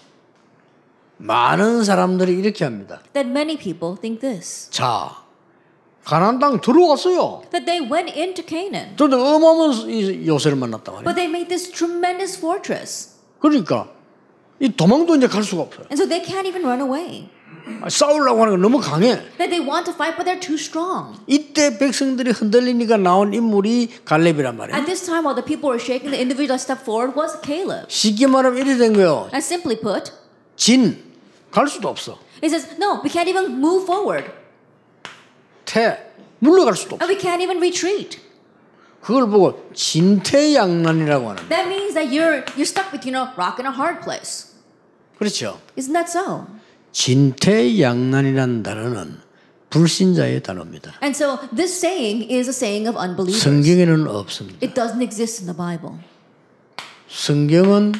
많은 사람들이 이렇게 합니다. That many people think this. 자, 가나안 땅 들어갔어요. That they went into Canaan. 그런데 어마어마한 요새를 만났단 말이에요. But they made this tremendous fortress. 그러니까 이 도망도 이제 갈 수가 없어요. And so they can't even run away. 싸우려고 하는 건 너무 강해. That they want to fight but they're too strong. 이때 백성들이 흔들리니까 나온 인물이 갈렙이란 말이에요. At this time while the people were shaking, the individual that stepped forward was Caleb. 쉽게 말하면 이래 된 거예요. And simply put, 진, 갈 수도 없어. he says, no, we can't even move forward. 태, 물러갈 수도 없어. And we can't even retreat. 그걸 보고 진퇴양난이라고 하는. That means that you're you're stuck between a rock and a hard place. 그렇죠. Isn't that so? 진퇴양난이라는 단어는 불신자의 단어입니다. And so this saying is a saying of unbelievers. 성경에는 없습니다. It doesn't exist in the Bible. 성경은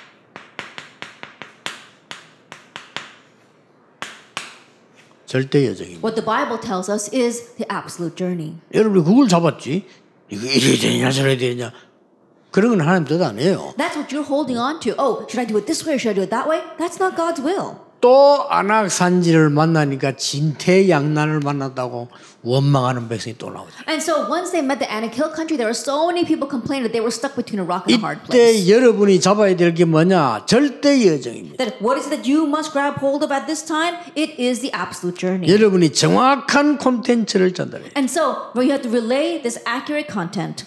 절대 여정입니다. What the Bible tells us is the absolute journey. 여러분이 그걸 잡았지. 이거 이래야 되냐 저래야 되냐. 그런 건 하나님 뜻 아니에요. That's what you're holding on to. Oh, should I do it this way or should I do it that way? That's not God's will. 또 안악산지를 만나니까 진퇴양난을 만났다고 원망하는 백성이 또 나오죠. And so once they met the Anak Hill country, there were so many people complaining that they were stuck between a rock and a hard place. 이때 여러분이 잡아야 될 게 뭐냐? 절대 여정입니다. That what is it that you must grab hold of at this time? It is the absolute journey. 여러분이 정확한 콘텐츠를 전달해요. And so you have to relay this accurate content.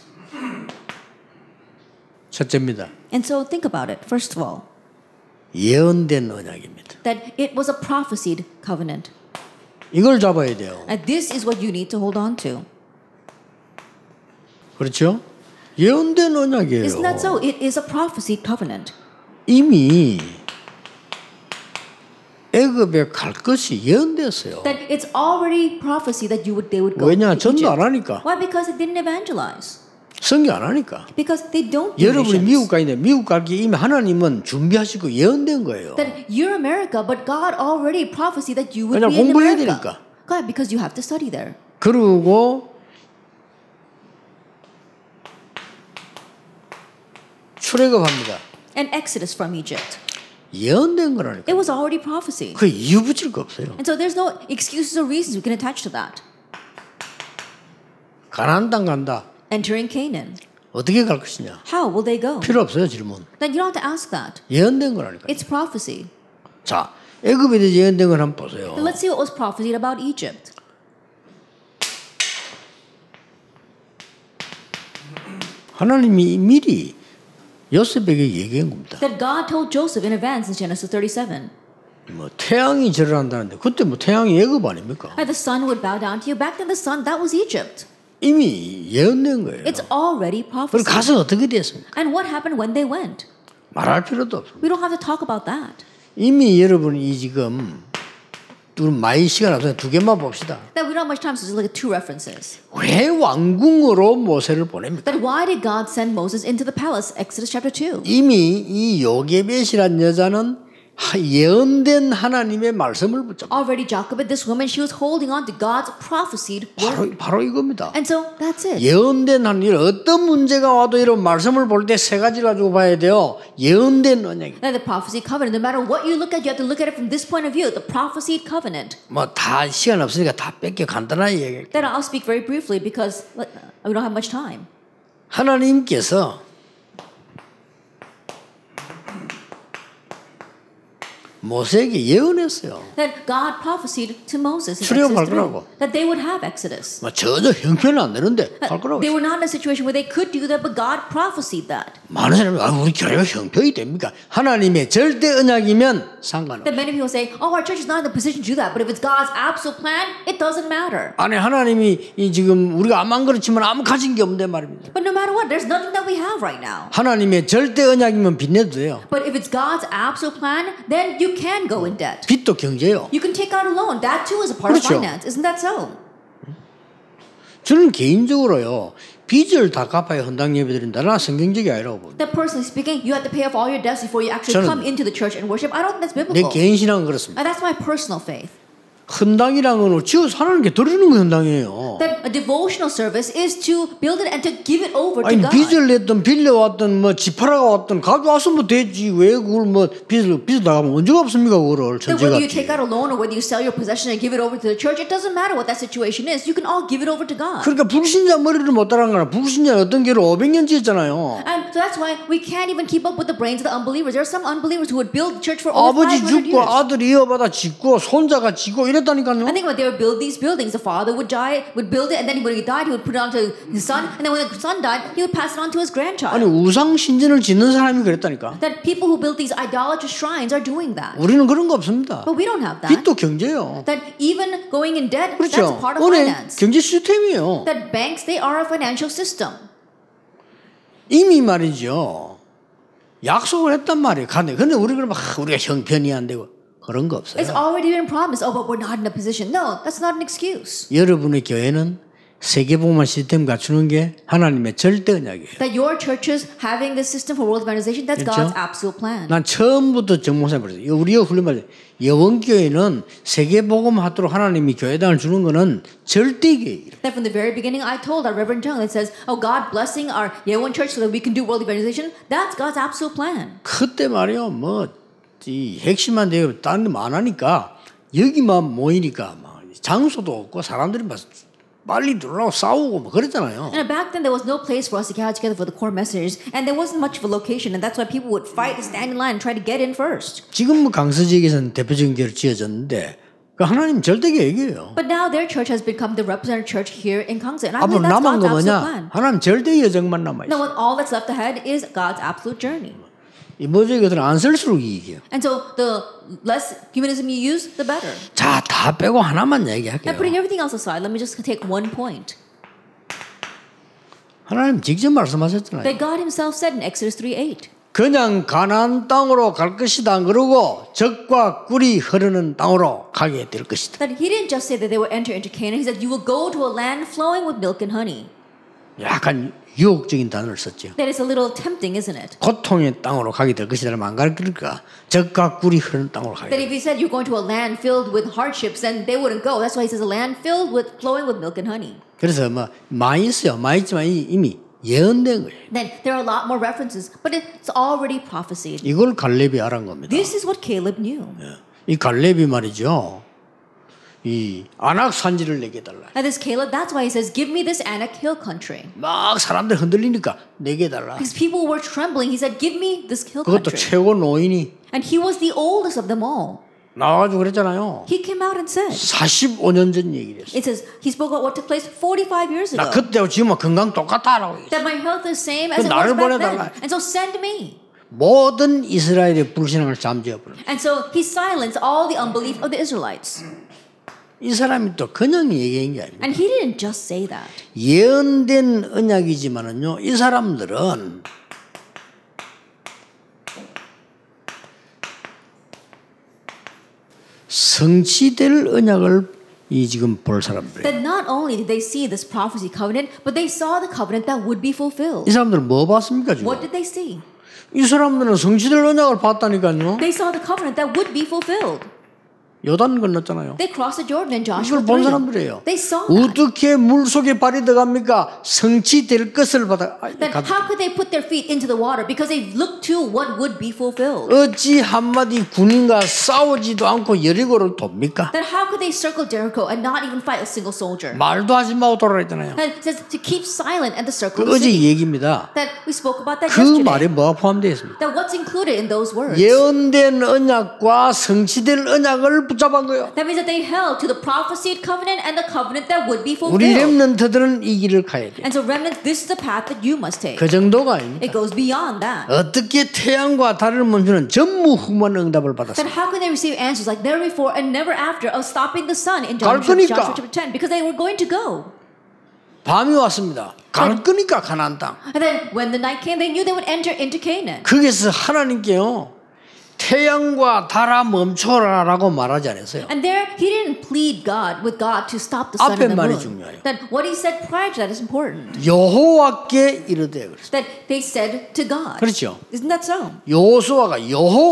첫째입니다. And so think about it. First of all, 예언된 언약입니다. that it was a prophesied covenant. 이걸 잡아야 돼요. And this is what you need to hold on to. 그렇죠? 예언된 언약이에요. Isn't that so? It is a prophesied covenant. 이미 애굽에 갈 것이 예언됐어요. That it's already prophecy that you would they would go 왜냐? to 전도 안 Egypt. 하니까. Why? Because they didn't evangelize. 성경 안 하니까. Because they don't do 여러분이 미국 missions. 가 있는데 미국 가기 이미 하나님은 준비하시고 예언된 거예요. That you're America, but God already prophesied that you would 왜냐? be in 공부해야 America. 되니까. God, because you have to study there. 그리고 출애굽합니다. And Exodus from Egypt. 예언된 거라니까. It was already prophecy. 그 이유 붙일 거 없어요. And so there's no excuses or reasons we can attach to that. 가나안 땅 간다. Entering Canaan. 어떻게 갈 것이냐? How will they go? 필요 없어요 질문. Then you don't have to ask that. 예언된 거라니까. It's prophecy. 자, 애굽에 대해 예언된 걸 한번 보세요. Then let's see what was prophesied about Egypt. 하나님이 미리 요셉에게 얘기한 겁니다. That God told Joseph in advance in Genesis thirty-seven. 뭐 태양이 절을 한다는데 그때 뭐 태양이 애굽 아닙니까? That the sun would bow down to you. Back then the sun, that was Egypt. 이미 예언된 거예요. It's already 그럼 prophesied. 가서 어떻게 됐습니까? And what happened when they went? 말할 필요도 없습니다. We don't have to talk about that. 이미 여러분이 지금 우리 많이 시간 없어서 두 개만 봅시다. That we don't have much time, so just look at two references. 왜 왕궁으로 모세를 보냅니까? That why did God send Moses into the palace? Exodus chapter two. 이미 이 요게벳이란 여자는 예언된 하나님의 말씀을 붙잡고 Already Jochebed, this woman, she was holding on to God's prophesied 바로, word. 바로 이겁니다. And so that's it. 예언된 하나님 어떤 문제가 와도 이런 말씀을 볼 때 세 가지 가지고 봐야 돼요. 예언된 언약. Now the prophesied covenant, no matter what you look at, you have to look at it from this point of view, the prophesied covenant. 뭐 다 시간 없으니까 다 뺏겨 간단하게 얘기할게요. Then I'll speak very briefly because we don't have much time. 하나님께서 모세에게 예언했어요. That God prophesied to Moses in 출애굽할 Exodus three 거라고. that they would have Exodus. 뭐 전혀 형편은 안 되는데 할 거라고. They were not in a situation where they could do that, but God prophesied that. 많은 사람이 아, 우리 교회가 형편이 됩니까? 하나님의 절대 언약이면 상관없어요. That many people say, "Oh, our church is not in the position to do that." But if it's God's absolute plan, it doesn't matter. 아니 하나님이 이 지금 우리가 아무 그렇지만 아무 가진 게 없는데 말입니다. But no matter what, there's nothing that we have right now. 하나님의 절대 언약이면 빚내도 돼요. But if it's God's absolute plan, then you can go in debt. 빚도 경제요. You can take out a loan. That too is a part 그렇죠. of finance. Isn't that so? 저는 개인적으로요. 빚을 다 갚아야 헌당 예배 드린다. 나 성경적이 아니라고 봅니다. That personally speaking, you have to pay off all your debts before you actually 저는 come into the church and worship. I don't think that's 내 biblical. 개인 신앙은 그렇습니다. And that's my personal faith. 헌당이란 건 지어서 하나님께 드리는 거 헌당이에요. That a devotional service is to build it and to give it over to 아니 God. 빚을 냈든 빌려왔든 뭐 지파라가 왔든 가져왔으면 되지. 왜 그걸 뭐 빚을 빚을 나가면 언제 갚습니까 그거를 That 전제 whether you 갚지. take out a loan or whether you sell your possession and give it over to the church, it doesn't matter what that situation is. You can all give it over to God. 그러니까 불신자 머리를 못 따라간 거나 불신자는 어떤 게로 오백 년 지었잖아요. And so that's why we can't even keep up with the brains of the unbelievers. There are some unbelievers who would build the church for over 아버지 five hundred 죽고 years. 아들이 이어받아 짓고 손자가 짓고 이랬다니까요. I think when they would build these buildings, the father would die, would build it, and then when he died, he would put it on to his son, and then when the son died, he would pass it on to his grandchild. 아니 우상 신전을 짓는 사람이 그랬다니까. That people who build these idolatrous shrines are doing that. 우리는 그런 거 없습니다. But we don't have that. 빚도 경제요. That even going in debt, that's 그렇죠. a part of 은행 finance. 경제 시스템이에요. That banks, they are a financial system. 이미 말이죠. 약속을 했단 말이에요. 근데 근데 우리 그러면 아, 우리가 형편이 안 되고 그런 거 없어요. It's already been promised. Oh, but we're not in a position. No, that's not an excuse. 여러분의 교회는 세계복음화 시스템 갖추는 게 하나님의 절대 언약이에요. That your churches having this system for world evangelization, that's 그렇죠? God's absolute plan. 난 처음부터 정목사님 그랬어요. 우리가 훈련 받아요. 여원교회는 세계복음화하도록 하나님이 교회당을 주는 거는 절대 계획이에요. That from the very beginning, I told our Reverend Jung that says, "Oh, God blessing our Yewon Church so that we can do world evangelization." That's God's absolute plan. 그때 말이요, 뭐 이 핵심만 되고 다른 데 안 하니까 여기만 모이니까 막 장소도 없고 사람들이 막 빨리 들어오고 싸우고 뭐 그랬잖아요. And back then, there was no place for us to gather together for the core messengers, and there wasn't much of a location, and that's why people would fight to stand in line and try to get in first. 지금 뭐 강서 지역에서는 대표적인 교회로 지어졌는데 그 하나님 절대 계획이에요. But now their church has become the representative church here in Gangsa, and I 앞으로 believe that's 남은 God's 거 absolute 뭐냐? plan. 하나님 절대 여정만 남아 있어. Now, what all that's left ahead is God's absolute journey. 이 모든 것들은 안 쓸수록 이익이에요. And so, the less humanism you use, the better. 자, 다 빼고 하나만 얘기할게요. And putting everything else aside, let me just take one point. 하나님 직접 말씀하셨잖아요. That God Himself said in Exodus three eight. 그냥 가나안 땅으로 갈 것이다 그러고 젖과 꿀이 흐르는 땅으로 가게 될 것이다. That He didn't just say that they will enter into Canaan. He said, "You will go to a land flowing with milk and honey." 약간 유혹적인 단어를 썼죠. That is a little tempting, isn't it? 고통의 땅으로 가게 될 것이라면 안 가르칠까? 젖과 꿀이 흐르는 땅으로 가게. That if He said you're going to a land filled with hardships, then they wouldn't go. That's why He says a land filled with flowing with milk and honey. 그래서 뭐 많이 있어요. 많이 있지만 이미 예언된 거예요. Then there are a lot more references, but it's already prophesied. 이걸 갈렙이 알은 겁니다. This is what Caleb knew. 이 갈렙이 말이죠. 이 아낙 산지를 내게 달라. And this Caleb, that's why he says, "Give me this Anak hill country." 막 사람들 흔들리니까 내게 달라. Because people were trembling. He said, "Give me this hill 그것도 country." 최고 노인이 And he was the oldest of them all. 나와가지고 그랬잖아요. He came out and said, 사십오 년 전 얘기를 했어. it says, he spoke about what took place forty-five years 나 ago. 그때하고 지금 건강 똑같다라고 했어. That my health is same as 그 it was 나를 back then. 보내달라. And so send me. 모든 이스라엘의 불신앙을 잠재워버려. And so he silenced all the unbelief of the Israelites. 이 사람이 또 그냥 얘기한 게 아닙니다. And he didn't just say that. 예언된 언약이지만은요, 이 사람들은 성취될 언약을 이 지금 볼 사람들. That not only did they see this prophecy covenant, but they saw the covenant that would be fulfilled. 이 사람들은 뭐 봤습니까 지금? What did they see? 이 사람들은 성취될 언약을 봤다니까요. They saw the covenant that would be fulfilled. 요단 건넜잖아요. They crossed the Jordan in Joshua 이걸 본 three. 사람들이에요. They saw that. 어떻게 물 속에 발이 들어갑니까? 성취될 것을 받아. Then how could they put their feet into the water? Because they looked to what would be fulfilled. 어찌 한마디 군인과 싸우지도 않고 여리고를 돕니까? Then how could they circle Jericho and not even fight a single soldier? 말도 하지 마고 돌아랬잖아요. And it says to keep silent and to circle 그 the 어제 city. 얘기입니다. That we spoke about that 그 yesterday. 말에 뭐가 포함되어 있습니까? That what's included in those words? 예언된 언약과 성취될 언약을 붙잡은 거예요. That means that they held to the prophesied covenant and the covenant that would be 우리 fulfilled. 렘넌트들은 이 길을 가야 돼요. And so remnants, this is the path that you must take. 그 정도가 아닙니다. It goes beyond that. 어떻게 태양과 달을 멈추는 전무후무한 응답을 Then 받았어요? how can they receive answers like never before and never after of stopping the sun in Joshua, 갈 거니까. Joshua chapter ten? Because they were going to go. 밤이 왔습니다. 갈 거니까 가나안 땅. And then when the night came, they knew they would enter into Canaan. 거기서 하나님께요. 태양과 달아 멈춰라라고 말하지 않았어요. And there, he didn't plead God with God to stop the sun 앞에 and the 말이 moon. 중요해요. That what he said prior to that is important. 여호와께 이르되 그랬어요. That they said to God. 그렇죠. Isn't that so? 여호수아가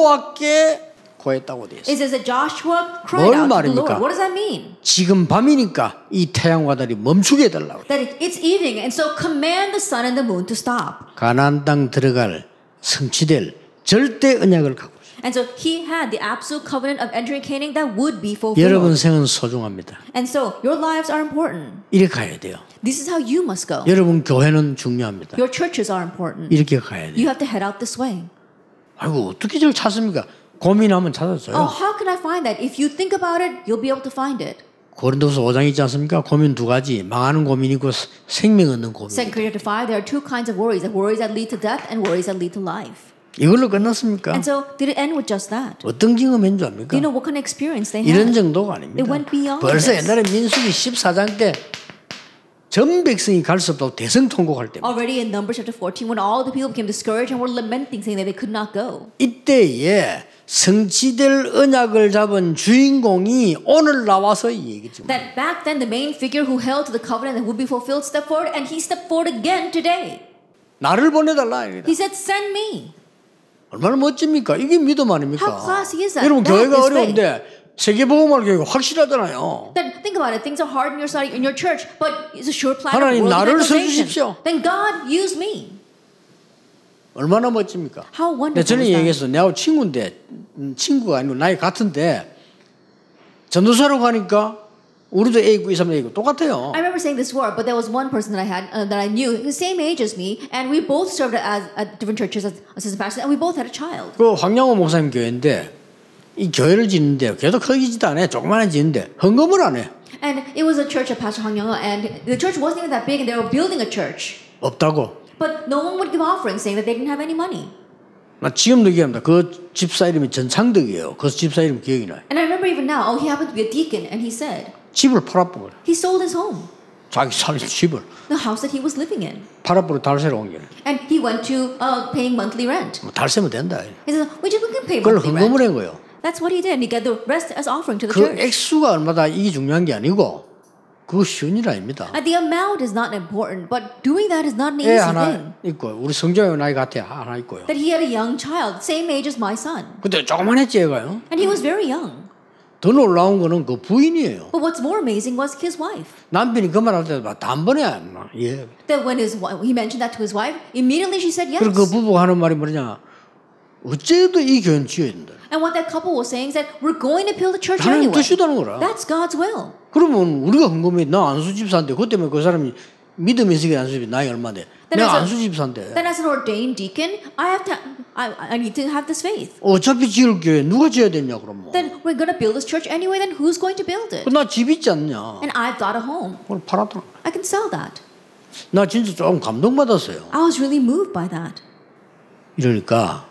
여호와께 고했다고 되어 있어요. It says that Joshua cried 뭘 out to the 말입니까? Lord. What does that mean? 지금 밤이니까 이 태양과 달이 멈추게 해달라고. That it's evening, and so command the sun and the moon to stop. 가나안 땅 들어갈 성취될 절대 언약을 갖고 있어요. And so he had the absolute covenant of entering Canaan that would be fulfilled. 여러분 생은 소중합니다. And so your lives are important. 이렇게 가야 돼요. This is how you must go. 여러분 교회는 중요합니다. Your churches are important. 이렇게 가야 돼요. You have to head out this way. 아이고 어떻게 저를 찾습니까? 고민하면 Oh, 찾았어요. how can I find that? If you think about it, you'll be able to find it. 고린도서 오 장 있지 않습니까? 고민 두 가지. 망하는 고민이 있고 생명 얻는 고민. Second Corinthians five, there are two kinds of worries: that worries that lead to death and worries that lead to life. 이걸로 끝났습니까? And so did it end with just that? 어떤 경험인 줄 Do 압니까? you know what kind of experience they 이런 had? 정도가 아닙니다. It went beyond 벌써 this. 옛날에 민수기 십사 장 때 전 백성이 갈 수 없다고 대성통곡할 때입니다. Already in Numbers chapter fourteen, when all the people became discouraged and were lamenting, saying that they could not go. 이때에 성취될 언약을 잡은 주인공이 오늘 나와서 이 얘기죠. That back then the main figure who held to the covenant that would be fulfilled stepped forward, and he stepped forward again today. 나를 보내달라. 이거다. He said, "Send me." 얼마나 멋집니까? 이게 믿음 아닙니까? How classy is that? 여러분 That 교회가 is 어려운데 세계복음화 교회가 확실하잖아요. Then think about it. Things are hard in your side, in your church, but it's a sure plan of 하나님, world 나를 evangelization. 써주십시오. Then God use me. 얼마나 멋집니까? How wonderful 전에 is that? 얘기했어. 내하고 친구인데 음, 친구가 아니고 나이 같은데 전도사로 가니까 우리도 A 있고 이 사람도 A 있고 똑같아요. I remember saying this word, but there was one person that I had uh, that I knew, the same age as me, and we both served as at different churches as assistant pastors, and we both had a child. 그 황양호 목사님 교회인데 이 교회를 짓는데 교회도 크게 짓도 안 해. 조그마한 짓는데 헌금을 안 해. And it was a church of Pastor Hong Young, and the church wasn't even that big, and they were building a church, 없다고. but no one would give offerings, saying that they didn't have any money. 나 지금도 기억합니다. 그 집사 이름이 전창덕이에요. 그 집사 이름 기억이 나요. And I remember even now, oh, he happened to be a deacon, and he said 집을 팔아버려. he sold his home, 자기 살 집을 the house that he was living in, 팔아버려 달세로 옮겨. and he went to uh, paying monthly rent. 뭐 달세면 된다. He said, "We just we can pay 그걸 monthly 헌금을 rent." 한 거예요. That's what he did. And he got the rest as offering to the 그 church. 액수가 얼마다 이게 중요한 게 아니고 그거 쉬운 일 아닙니다. And the amount is not important, but doing that is not an 애 easy 하나 thing. 있고 우리 성정이 나이 같아 하나 있고요. That he had a young child, same age as my son, 근데 조그만했지 애가요. and he was very young. 더 놀라운 거는 그 부인이에요. But what's more amazing was his wife. 남편이 그 말할 때 단번에 막 예. That when his wi- he mentioned that to his wife, immediately she said yes. 그리고 그 부부가 하는 말이 뭐냐? 어째도 이 교회는 지어야 된다. And what that couple was saying is that we're going to build a church 하나님 anyway. 뜻이다는 거라. That's God's will. 그러면 우리가 헌금해 나 안수 집사인데 그것 때문에 그 사람이 믿음이 있으게 안수 집사 나이 얼마인데 Then 내가 as a- 안수 집사인데 Then as an ordained deacon, I have to, I, I need to have this faith. 어차피 지을 교회 누가 지어야 되냐 그럼 뭐. Then we're going to build this church anyway. Then who's going to build it? 나 집 있지 않냐? And I've got a home. 그걸 팔았더라. I can sell that. 나 진짜 조금 감동받았어요. I was really moved by that. 이러니까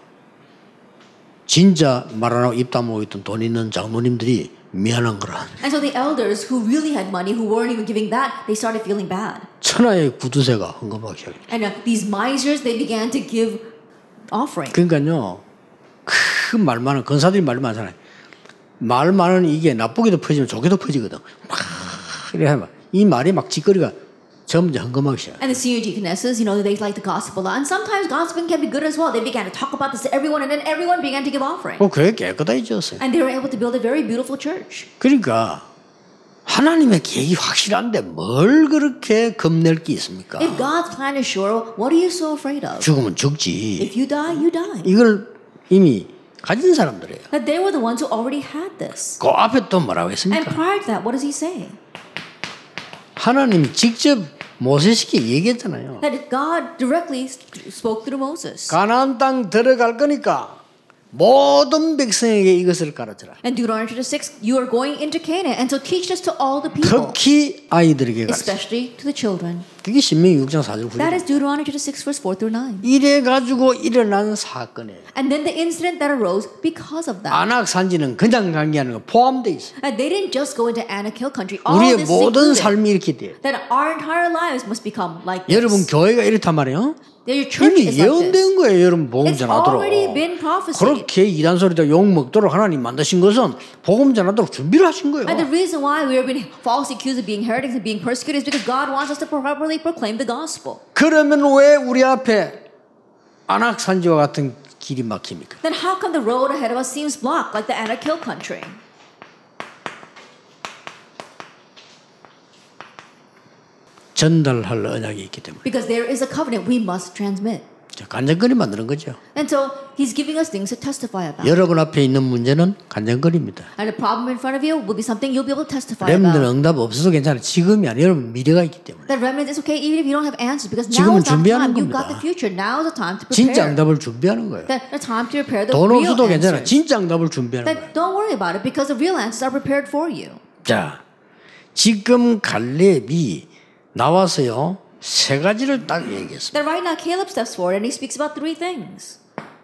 진짜 말 안 하고 입 다물고 있던 돈 있는 장로님들이 미안한 거라. And so the elders who really had money, who weren't even giving that, they started feeling bad. 천하의 구두쇠가 헌금하기 시작했어요. And uh, these misers, they began to give offering. 그러니까요. 큰 말 많은 건사들이 말 많잖아요. 말 많은 이게 나쁘게도 퍼지면 좋게도 퍼지거든. 막 이래 하면 이 말이 막 찌꺼리가 점점 흥금하기 시작. And the senior deaconesses, you know, they like the gospel a lot. And sometimes gossiping can be good as well. They began to talk about this to everyone, and then everyone began to give offering. 그 교회 깨끗하게 지었어요. And they were able to build a very beautiful church. 그러니까 하나님의 계획이 확실한데 뭘 그렇게 겁낼 게 있습니까? If God's plan is sure, what are you so afraid of? 죽으면 죽지. If you die, you die. 이걸 이미 가진 사람들이에요. That they were the ones who already had this. 그 앞에 또 뭐라고 And 했습니까? prior to that, what does he say? 하나님이 직접 모세에게 얘기했잖아요. That God directly spoke through Moses. 가나안 땅 들어갈 거니까 모든 백성에게 이것을 가르쳐라. And Deuteronomy chapter six, you are going into Canaan, and so teach this to all the people, 특히 아이들에게 가르쳐라. especially to the children. 그게 신명기 육 장 사 절 That 구절. is Deuteronomy chapter six, verse four through nine. 이래 가지고 일어난 사건이에요. And then the incident that arose because of that. 안악 산지는 그냥 간 게 아니고 포함돼 있어. And they didn't just go into Anak Hill country. All 우리의 this is 모든 included. 삶이 이렇게 돼. That our entire lives must become like this. 여러분 교회가 이렇단 말이에요. That your church 이미 is like this. 예언된 거예요. 여러분 복음 It's 전하도록. already been prophesied. 그렇게 이단 소리다 욕 먹도록 하나님 만드신 것은 복음 전하도록 준비를 하신 거예요. And the reason why we are being falsely accused of being heretics and being persecuted is because God wants us to properly proclaim the gospel. 그러면 왜 우리 앞에 안악 산지와 같은 길이 막힙니까? Then how come the road ahead of us seems blocked like the Anak Hill country? 전달할 언약이 있기 때문에. Because there is a covenant we must transmit. 간증거리 만드는 거죠. And so he's giving us things to testify about. 여러분 앞에 있는 문제는 간증거리입니다. And the problem in front of you will be something you'll be able to testify 렘들 about. 응답 없어도 괜찮아요. 지금이 아니라 여러분 미래가 있기 때문에. That remnant is okay even if you don't have answers because now 지금은 is not the 준비하는 time. You've got 겁니다. the future. Now is the time to 진짜 prepare. 응답을 준비하는 거예요. That the time to prepare the 돈 real 없어도 괜찮아요. answers. 진짜 응답을 준비하는 거예요. That don't worry about it because the real answers are prepared for you. 자, 지금 갈렙이 나와서요 세 가지를 딱 얘기했습니다. That right now Caleb steps forward and he speaks about three things.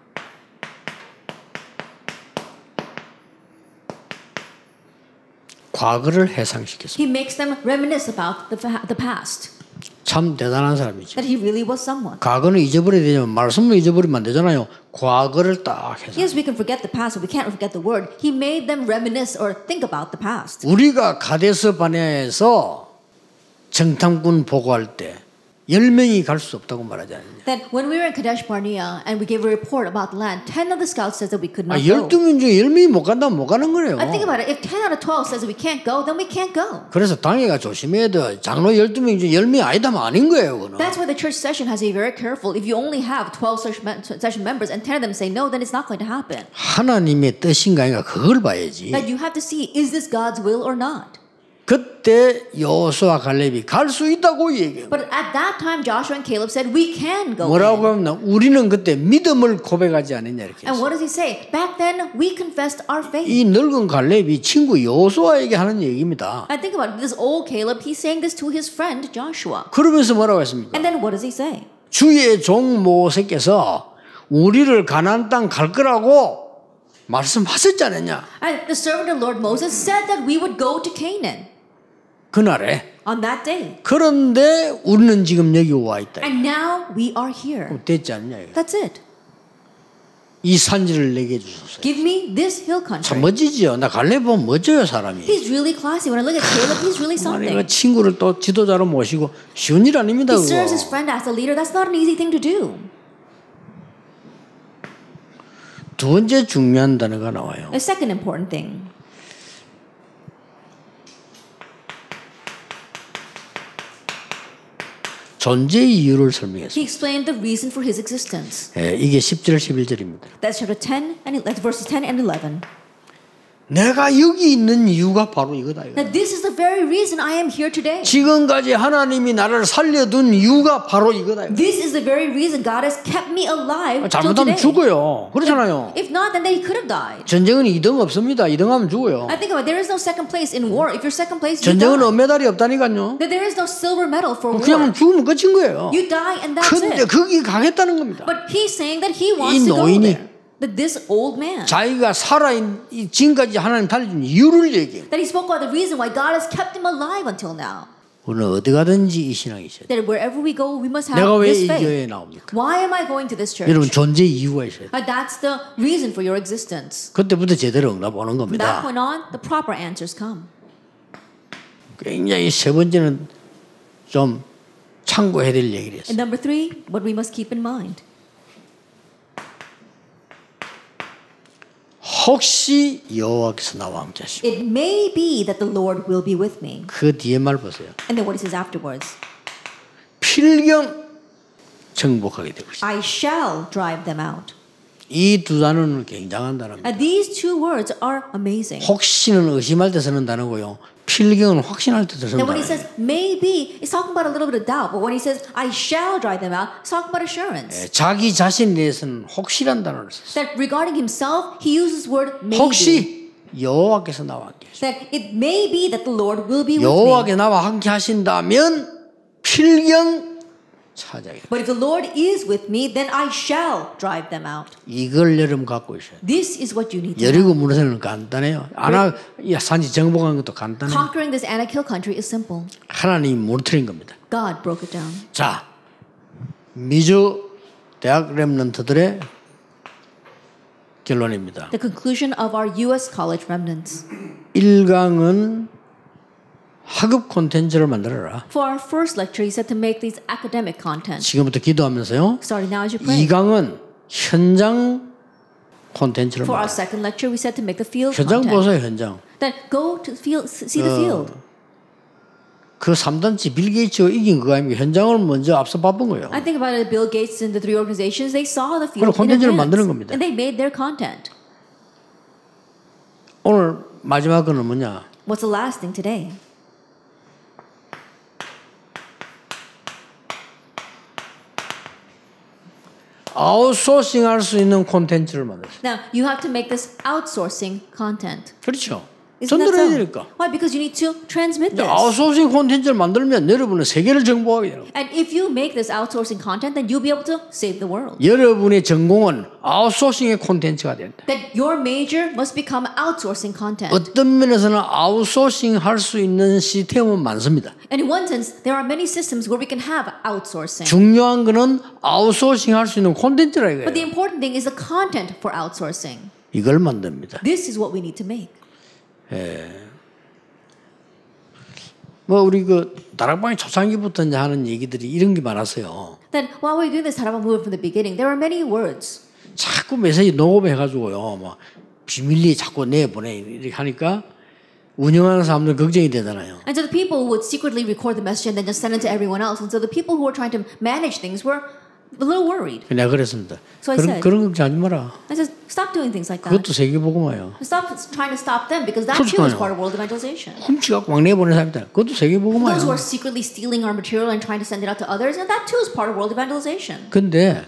과거를 해상시켰습니다. He makes them reminisce about the, fa- the past. 참 대단한 사람이죠. That he really was someone. 과거는 잊어버려야 되지만 말씀을 잊어버리면 안 되잖아요. 과거를 딱 해서. Yes, we can forget the past, but we can't forget the word. He made them reminisce or think about the past. 우리가 가데스 바네아에서 정탐꾼 보고할 때 열 명이 갈 수 없다고 말하지 않느냐. That when we were in Kadesh Barnea and we gave a report about the land, ten of the scouts says that we could 아, not go. 열두 명 중에 열 명이 못 간다면 못 가는 거예요. I think about it. If ten out of twelve says that we can't go, then we can't go. 그래서 당회가 조심해야 돼. 장로 열두 명 중에 열 명이 아니다면 아닌 거예요. 그거는. That's why the church session has to be very careful. If you only have twelve session members and ten of them say no, then it's not going to happen. 하나님의 뜻인가 아닌가 그걸 봐야지. That you have to see, is this God's will or not? 그때 여호수아 갈렙이 갈 수 있다고 얘기해요. But at that time, Joshua and Caleb said, we can go 뭐라고 in. 하면 우리는 그때 믿음을 고백하지 않았냐 이렇게 And 했어요. what does he say? Back then, we confessed our faith. 이 늙은 갈렙이 친구 여호수아에게 하는 얘기입니다. I think about it. This old Caleb, he's saying this to his friend Joshua. 그러면서 뭐라고 했습니까? And then what does he say? 주의 종 모세께서 우리를 가나안 땅 갈 거라고 말씀하셨지 않았냐? And the servant of the Lord Moses said that we would go to Canaan 그날에. on that day. 그런데 우리는 지금 여기 와 있다. And now we are here. 됐지 않냐? 이거. That's it. 이 산지를 내게 주소서. Give me this hill 참 country. 멋지지요. 나 갈렙 보면 멋져요 사람이. He's really classy. When I look at Caleb, he's really 아니 something. 그 친구를 또 지도자로 모시고 쉬운 일 아닙니다. He 그거. serves his friend as a leader. That's not an easy thing to do. 두 번째 중요한 단어가 나와요. A second important thing. 존재의 이유를 설명했어요. He explained the reason for his existence. 예, 이게 십 절 십일 절입니다. That's chapter ten and that's verses ten and eleven. 내가 여기 있는 이유가 바로 이거다. 이거. Now this is the very reason I am here today. 지금까지 하나님이 나를 살려둔 이유가 바로 이거다. 이거. This is the very reason God has kept me alive till 잘못하면 today. 죽어요. 그렇잖아요. If not, then he could have died. 전쟁은 이 등 없습니다. 이 등 하면 죽어요. I think about it. There is no second place in war. If you're second place, you 전쟁은 die. 은메달이 없다니까요. That there is no silver medal for war. 그냥 죽으면 끝인 거예요. You die and that's 근데 it. 거기 가겠다는 겁니다. But he's saying that he wants 이 to go 노인이 there. That this old man. 자기가 살아있는 지금까지 하나님 달려준 이유를 얘기해요. That he spoke about the reason why God has kept him alive until now. 우리는 어디 가든지 이 신앙이 있어야 돼요. That wherever we go, we must have 내가 왜 this 이 교회에 faith. 나옵니까? Why am I going to this church? 여러분 존재 이유가 있어야 돼요. Uh, that's the reason for your existence. 그때부터 제대로 응답 오는 From that 겁니다. point on, the proper answers come. 굉장히 세 번째는 좀 참고해야 될 얘기를 했어요. And number three, what we must keep in mind. 혹시 여호와께서 나와 함께 하시고 It may be that the Lord will be with me. 그 뒤에 말 보세요. And then what he says afterwards. 필경 정복하게 되고 있어요. I shall drive them out. 이 두 단어는 굉장한 단어입니다. And these two words are amazing. 혹시는 의심할 때 쓰는 단어고요. 필경은 확신할 때 쓰는 And when he 단어예요. says maybe, it's talking about a little bit of doubt. But when he says I shall drive them out, it's talking about assurance. 예, 자기 자신에 대해서는 혹시란 단어를 썼어요. That regarding himself, he uses the word maybe. 혹시 여호와께서 나와 함께 하시고 That it may be that the Lord will be with me. 여호와께서 나와 함께 하신다면 필경 차지하게 됩니다. But if the Lord is with me, then I shall drive them out. 이걸 여러분 갖고 있어요. This is what you need to 여리고 have. 무너서는 간단해요. 아나 산지 정복하는 것도 간단해요. Conquering this Anakill country is simple. 하나님이 무너뜨린 겁니다. God broke it down. 자, 미주 대학 렘넌트들의 결론입니다. The conclusion of our U S college remnants. 일 강은 학업 콘텐츠를 만들어라. For our first lecture, he said to make these academic content. 지금부터 기도하면서요. Starting now as you pray. 이 강은 현장 콘텐츠를 For our 만들어라. second lecture, we said to make the field 현장 content. 보세요, 현장. That go to field, see the field. 그 삼 단체 빌 게이츠가 이긴 그거 아닙니까? 현장을 먼저 앞서 바쁜 거예요. I think about it, Bill Gates and the three organizations, they saw the field 그리고 in 콘텐츠를 advance. 만드는 겁니다. And they made their content. 오늘 마지막 거는 뭐냐? What's the last thing today? 아웃소싱 할 수 있는 콘텐츠를 만들었어요. Now, you have to make this outsourcing content. 그렇죠. Isn't that 전달해야 so? 되니까. Why? Because you need to transmit this. 아웃소싱 콘텐츠를 만들면 여러분은 세계를 정복하게 돼요. And if you make this outsourcing content, then you'll be able to save the world. 여러분의 전공은 아웃소싱의 콘텐츠가 된다. That your major must become outsourcing content. 어떤 면에서는 아웃소싱 할 수 있는 시스템은 많습니다. And in one sense, there are many systems where we can have outsourcing. 중요한 거는 아웃소싱 할 수 있는 콘텐츠라 But the 이거예요. important thing is the content for outsourcing. 이걸 만듭니다. This is what we need to make. 뭐 우리 그 다락방의 초창기부터 이제 하는 얘기들이 이런 게 많았어요. Then while we're doing this Tarabang movement from the beginning, there are many words. 자꾸 메시지 녹음해가지고요, 막 비밀리에 자꾸 내보내 이렇게 하니까 운영하는 사람들 걱정이 되잖아요. And so the people would secretly record the message and then just send it to everyone else. And so the people who were trying to manage things were a little worried. 내가 그랬습니다. So I 그런 said- 그런 걱정하지 마라. I said, stop doing things like that. 그것도 세계복음화예요. Stop trying to stop them because that too is 그렇잖아요. part of world evangelization. 훔치갖고 막 내보내는 사람들, 그것도 Those who 세계복음화예요. are secretly stealing our material and trying to send it out to others, and that too is part of world evangelization. 근데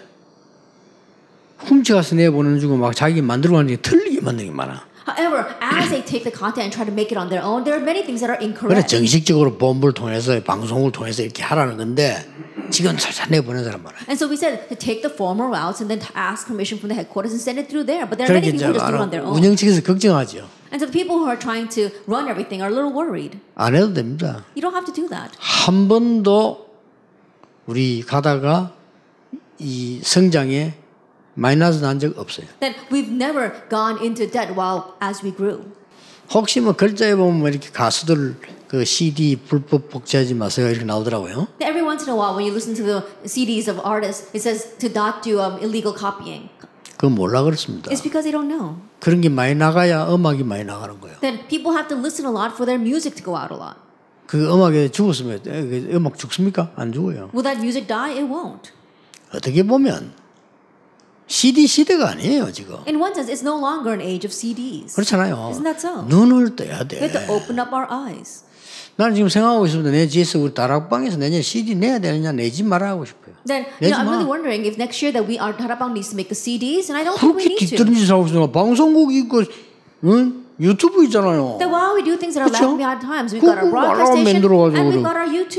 훔쳐가서 내보내는 주고 막 자기 만들어 가는 게 틀리게 만드는 게 많아. However, as they take the content and try to make it on their own, there are many things that are 그래 incorrect. 정식적으로 본부를 통해서 방송을 통해서 이렇게 하라는 건데 지금 살살 내보내는 사람 많아요. And so we said to take the formal routes and then to ask permission from the headquarters and send it through there. But there are many 그러니까 이제 people who just do it on their own. 운영 측에서 걱정하죠. And so the people who are trying to run everything are a little worried. 안 해도 됩니다. You don't have to do that. 한 번도 우리 가다가 이 성장에 마이너스 난 적 없어요. That we've never gone into debt while as we grew. 혹시 뭐 글자에 보면 뭐 이렇게 가수들 그 씨디 불법 복제하지 마세요 이렇게 나오더라고요. Every once in a while, when you listen to the C Ds of artists, it says to not do um, illegal copying. 그건 몰라 그렇습니다. It's because they don't know. 그런 게 많이 나가야 음악이 많이 나가는 거예요. Then people have to listen a lot for their music to go out a lot. 그 음악에 죽었으면 음악 죽습니까? 안 죽어요. Will that music die? It won't. 어떻게 보면 씨디 시대가 아니에요 지금. In one sense, it's no longer an age of C Ds. 그렇잖아요. Isn't that so? 눈을 떠야 돼. We have to open up our eyes. 나는 지금 생각하고 있습니다. 내 지에서 우리 다락방에서 내년 씨디 내야 되느냐 내지 말아 하고 싶어요. Then you know, 내지 I'm really 마. wondering if next year that we our Tarabang needs to make the C Ds, and I don't think we 그렇게 need to. 뒤떨어진 짓 하고 있으니까 방송국이 있고 응? 유튜브 있잖아요. Then while we do things that are 그쵸? lacking behind times, we've got our 그거 broadcast 말아가면 station 만들어가지고 and we've 그래. got our YouTube.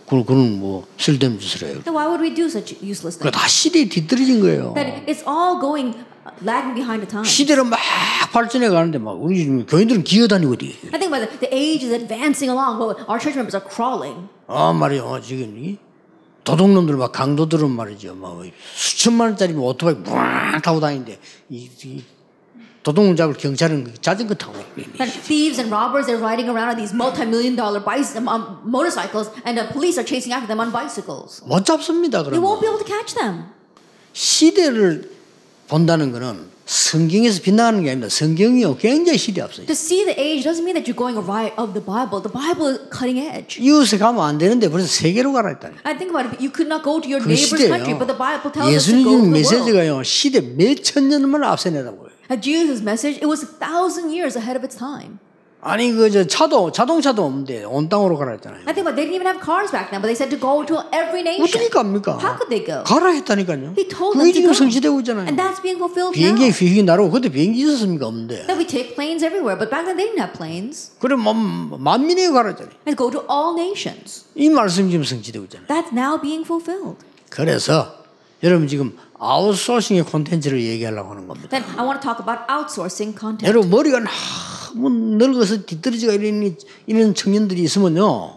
그건 그건 뭐 쓸데없는 짓을 해요. Then why would we do such useless 그러니까 things? 다 시대에 뒤떨어진 거예요. That it's all going lagging behind the times. 시대로 막 발전해 가는데 막 우리 지금 교인들은 기어다니고 어디? I think about the, the age is advancing along, but our church members are crawling. 아 말이요 지금 이 도둑놈들 막 강도들은 말이죠 막 수천만 원짜리 오토바이 막 타고 다니는데 이, 이 도둑놈 잡을 경찰은 자전거 타고 And thieves and robbers are riding around on these multi-million dollar bicycles, um, motorcycles, and the police are chasing after them on bicycles. 못 잡습니다. You won't 그러면 be able to catch them. 시대를 본다는 거는 성경에서 빗나가는 게 아닙니다. 성경이요 굉장히 시대 앞서요. To see the age doesn't mean that you're going right of the Bible. The Bible is cutting edge. 이웃에 가면 안 되는데 벌써 세계로 가라 했다니. I think about it. You could not go to your 그 neighbor's country, but the Bible 시대예요. tells us to go to 예수님 the world. 메시지가요 시대 몇 천 년을 앞서 내다보여요. And Jesus' message, it was a thousand years ahead of its time. 아니 그 저 차도 자동차도 없는데 온 땅으로 가라 했잖아요. I think about it, they didn't even have cars back then, but they said to go to every nation. 어떻게 갑니까? How could they go? 가라 했다니까요. He told 그게 them to 지금 go. 성취되고 있잖아요. And that's being fulfilled 비행기 now. 비행기 나라고 그때 비행기 있었습니까? 없는데. That we take planes everywhere, but back then they didn't have planes. 그래 만, 만민에게 가라 했잖아요. And go to all nations. 이 말씀이 지금 성취되고 있잖아요. That's now being fulfilled. 그래서 여러분 지금 아웃소싱의 콘텐츠를 얘기하려고 하는 겁니다. Then I want to talk about outsourcing content. 여러분 머리가 너무 늙어서 뒤떨어지가 이런, 이런 청년들이 있으면요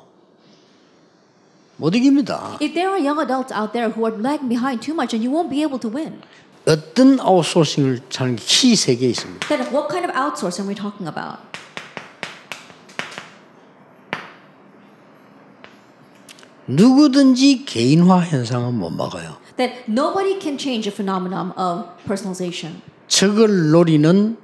못 이깁니다. If there are young adults out there who are lagging behind too much, and you won't be able to win. 어떤 아웃소싱을 하는 키 세 개 있습니다. Then what kind of outsourcing are we talking about? 누구든지 개인화 현상은 못 막아요. That nobody can change the phenomenon of personalization. 적을 노리는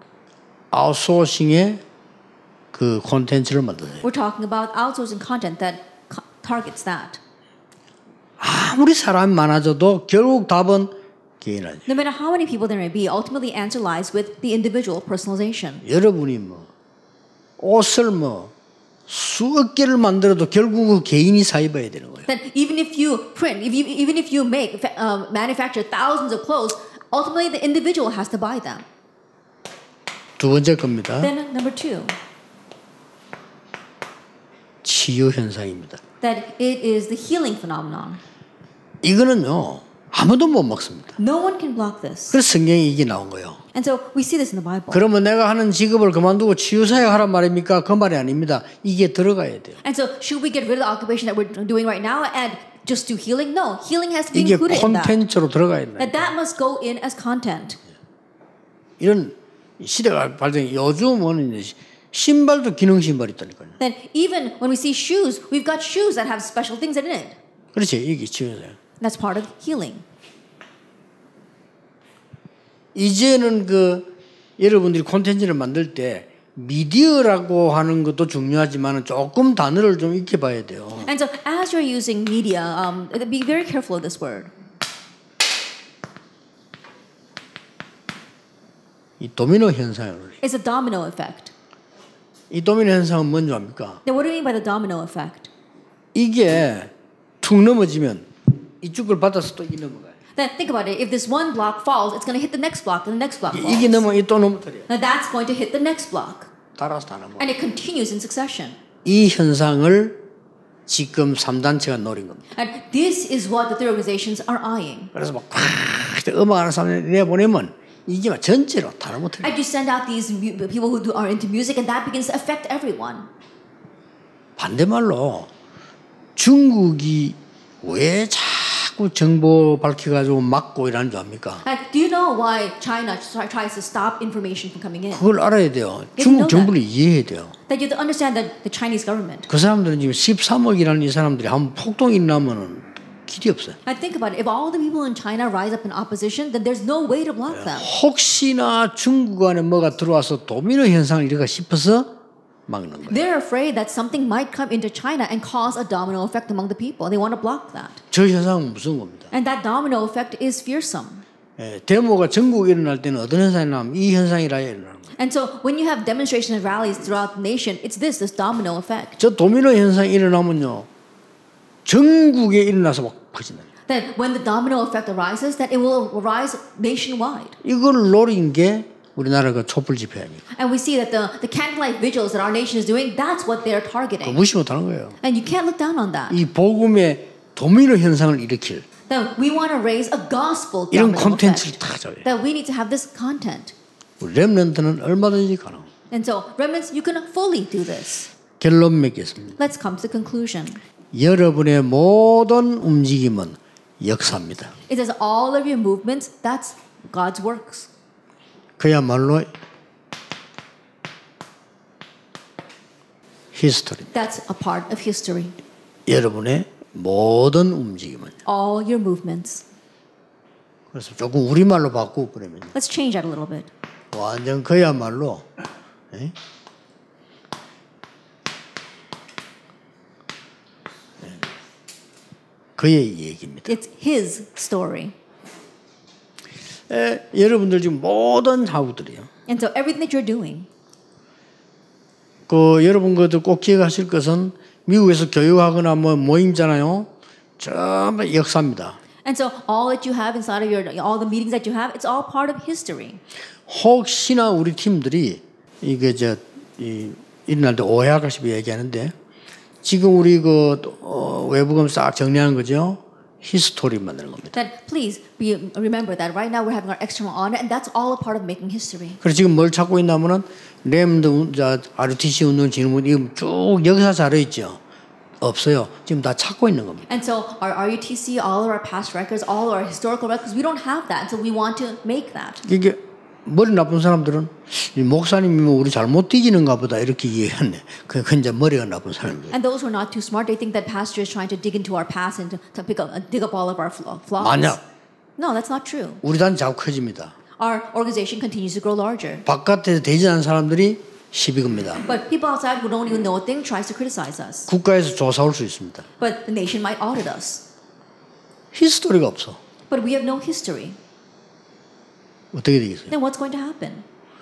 아웃소싱의 그 콘텐츠를 만드세요. We're talking about outsourcing content that co- targets that. 아무리 사람이 많아져도 결국 답은 개인화죠. No matter how many people there may be, ultimately the answer lies with the individual personalization. 여러분이 뭐 옷을 뭐 수억 개를 만들어도 결국 그 개인이 사입어야 되는 거예요. That even if you print, if you, even if you make, uh, manufacture thousands of clothes, ultimately the individual has to buy them. 두 번째 겁니다. Then number two, 치유 현상입니다. that it is the healing phenomenon. 이거는요 아무도 못 막습니다. No one can block this. 그래서 성경에 이게 나온 거예요. And so we see this in the Bible. 그러면 내가 하는 직업을 그만두고 치유사역 하란 말입니까? 그 말이 아닙니다. 이게 들어가야 돼요. And so should we get rid of the occupation that we're doing right now and just do healing? No, healing has to be 이게 included in that. 콘텐츠로 들어가야 된다. That that must go in as content. 이런 시대가 발전이 요즘은 이제 신발도 기능 신발이 있다니까요. Then even when we see shoes, we've got shoes that have special things in it. 그렇지 이게 치유사역. That's part of healing. 이제는 그 여러분들이 콘텐츠를 만들 때 미디어라고 하는 것도 중요하지만 조금 단어를 좀 익혀봐야 돼요. And so as you're using media, um, be very careful of this word. 이 도미노 현상을. It's a domino effect. 이 도미노 현상은 뭔지 압니까? Now, what do you mean by the domino effect? 이게 툭 넘어지면 이쪽을 받아서 또 이 넘어가요. Then think about it. If this one block falls, it's going to hit the next block, and the next block falls. 이게 넘어 이 또 넘어뜨려. Now that's going to hit the next block, 달아서 다 넘어. and it continues in succession. 이 현상을 지금 삼 단체가 노린 겁니다. And this is what the three organizations are eyeing. 그래서 막 음악 하는 사람들 내보내면 이게 막 전체로 다 넘어뜨려. And you send out these mu- people who do, are into music, and that begins to affect everyone. 반대말로 중국이 왜 자꾸 정보 밝혀가지고 막고 이러는 줄 압니까? And do you know why China try- tries to stop information from coming in? 그걸 알아야 돼요. You 중국 know 정부를 이해해야 돼요. That you have to understand that the Chinese government. 그 사람들은 지금 십삼억이라는 이 사람들이 한 폭동이 일어나면은 길이 없어요. I think about it. If all the people in China rise up in opposition, then there's no way to block them. 혹시나 중국 안에 뭐가 들어와서 도미노 현상을 일으킬까 싶어서 막는 거예요. They're afraid that something might come into China and cause a domino effect among the people. They want to block that. 저 현상은 무서운 겁니다. And that domino effect is fearsome. 예, 데모가 전국에 일어날 때는 어떤 현상이 나면 이 현상이라 일어나는 거예요. And so when you have demonstrations and rallies throughout the nation, it's this, this domino effect. 저 도미노 현상이 일어나면요 전국에 일어나서 막 퍼진다. That when the domino effect arises, that it will arise nationwide. 이걸 노린 게 우리나라가 촛불 집회 아니에요. And we see that the, the candlelight vigils that our nation is doing, that's what they're targeting. 무시 못하는 거예요. And you can't look down on that. 이 복음의 도미노 현상을 일으킬 That we want to raise a gospel 이런 domino 콘텐츠를 effect. 다 줘요. That we need to have this content. 우리 렘넌트는 얼마든지 가능. And so, remnants, you can fully do this. 결론 맺겠습니다. Let's come to the conclusion. 여러분의 모든 움직임은 역사입니다. It says all of your movements, that's God's works. 그야말로 history. That's a part of history. 여러분의 모든 움직임은. All your movements. 그래서 조금 우리말로 바꾸고 그러면 Let's change that a little bit. 완전 그야말로 에? 그의 얘기입니다. It's his story. 에, 여러분들 지금 모든 하우들이요. And so everything that you're doing, 그 여러분 것도 꼭 기억하실 것은 미국에서 교육하거나 뭐 모임잖아요. 전부 역사입니다. and so all that you have inside of your, all the meetings that you have, it's all part of history. 혹시나 우리 팀들이 이게 저 이, 일어날 때 오해할까싶어 얘기하는데 지금 우리 그 어, 외부금 싹 정리하는 거죠. 히스토리 만드는 겁니다. That please be, remember that right now we're having our external audit, and that's all a part of making history. 그래서 지금 뭘 찾고 있냐면은 램드 아르티씨 운동 진흥문 이거 쭉 역사 자료 있죠. 없어요. 지금 다 찾고 있는 겁니다. And so our R U T C, all of our past records, all of our historical records, we don't have that, and so we want to make that. 이게 머리 나쁜 사람들은 이 목사님이면 우리 잘못 뒤지는가 보다 이렇게 이해했네. 그 이제 머리가 나쁜 사람들. And those who are not too smart, they think that pastor is trying to dig into our past and to, to pick up, uh, dig up all of our flaws. 만약 No, that's not true. 우리 단 자꾸 커집니다. Our organization continues to grow larger. 바깥에서 대전하는 사람들이 시비 겁니다. But people outside who don't even know a thing tries to criticize us. 국가에서 조사 올 수 있습니다. But the nation might audit us. 히스토리가 없어. But we have no history. 어떻게 되겠어요? Then what's going to happen?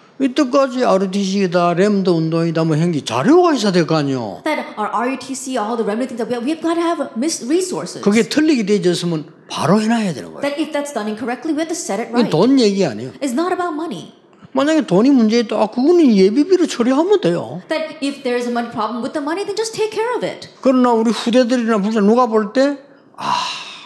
이때까지 아르티씨다, 램드 운동이다, 뭐 행기 자료가 있어야 될 거 아니요. That our R U T C, all the remnant things that we have, we've got to have mis- resources. 그게 틀리게 되어졌으면 바로 해놔야 되는 거예요. That if that's done incorrectly, we have to set it 이건 right. 돈 얘기 아니에요. It's not about money. 만약에 돈이 문제 있다, 아, 그거는 예비비로 처리하면 돼요. That if there's a money problem with the money, then just take care of it. 그러나 우리 후대들이나 불자 누가 볼 때, 아,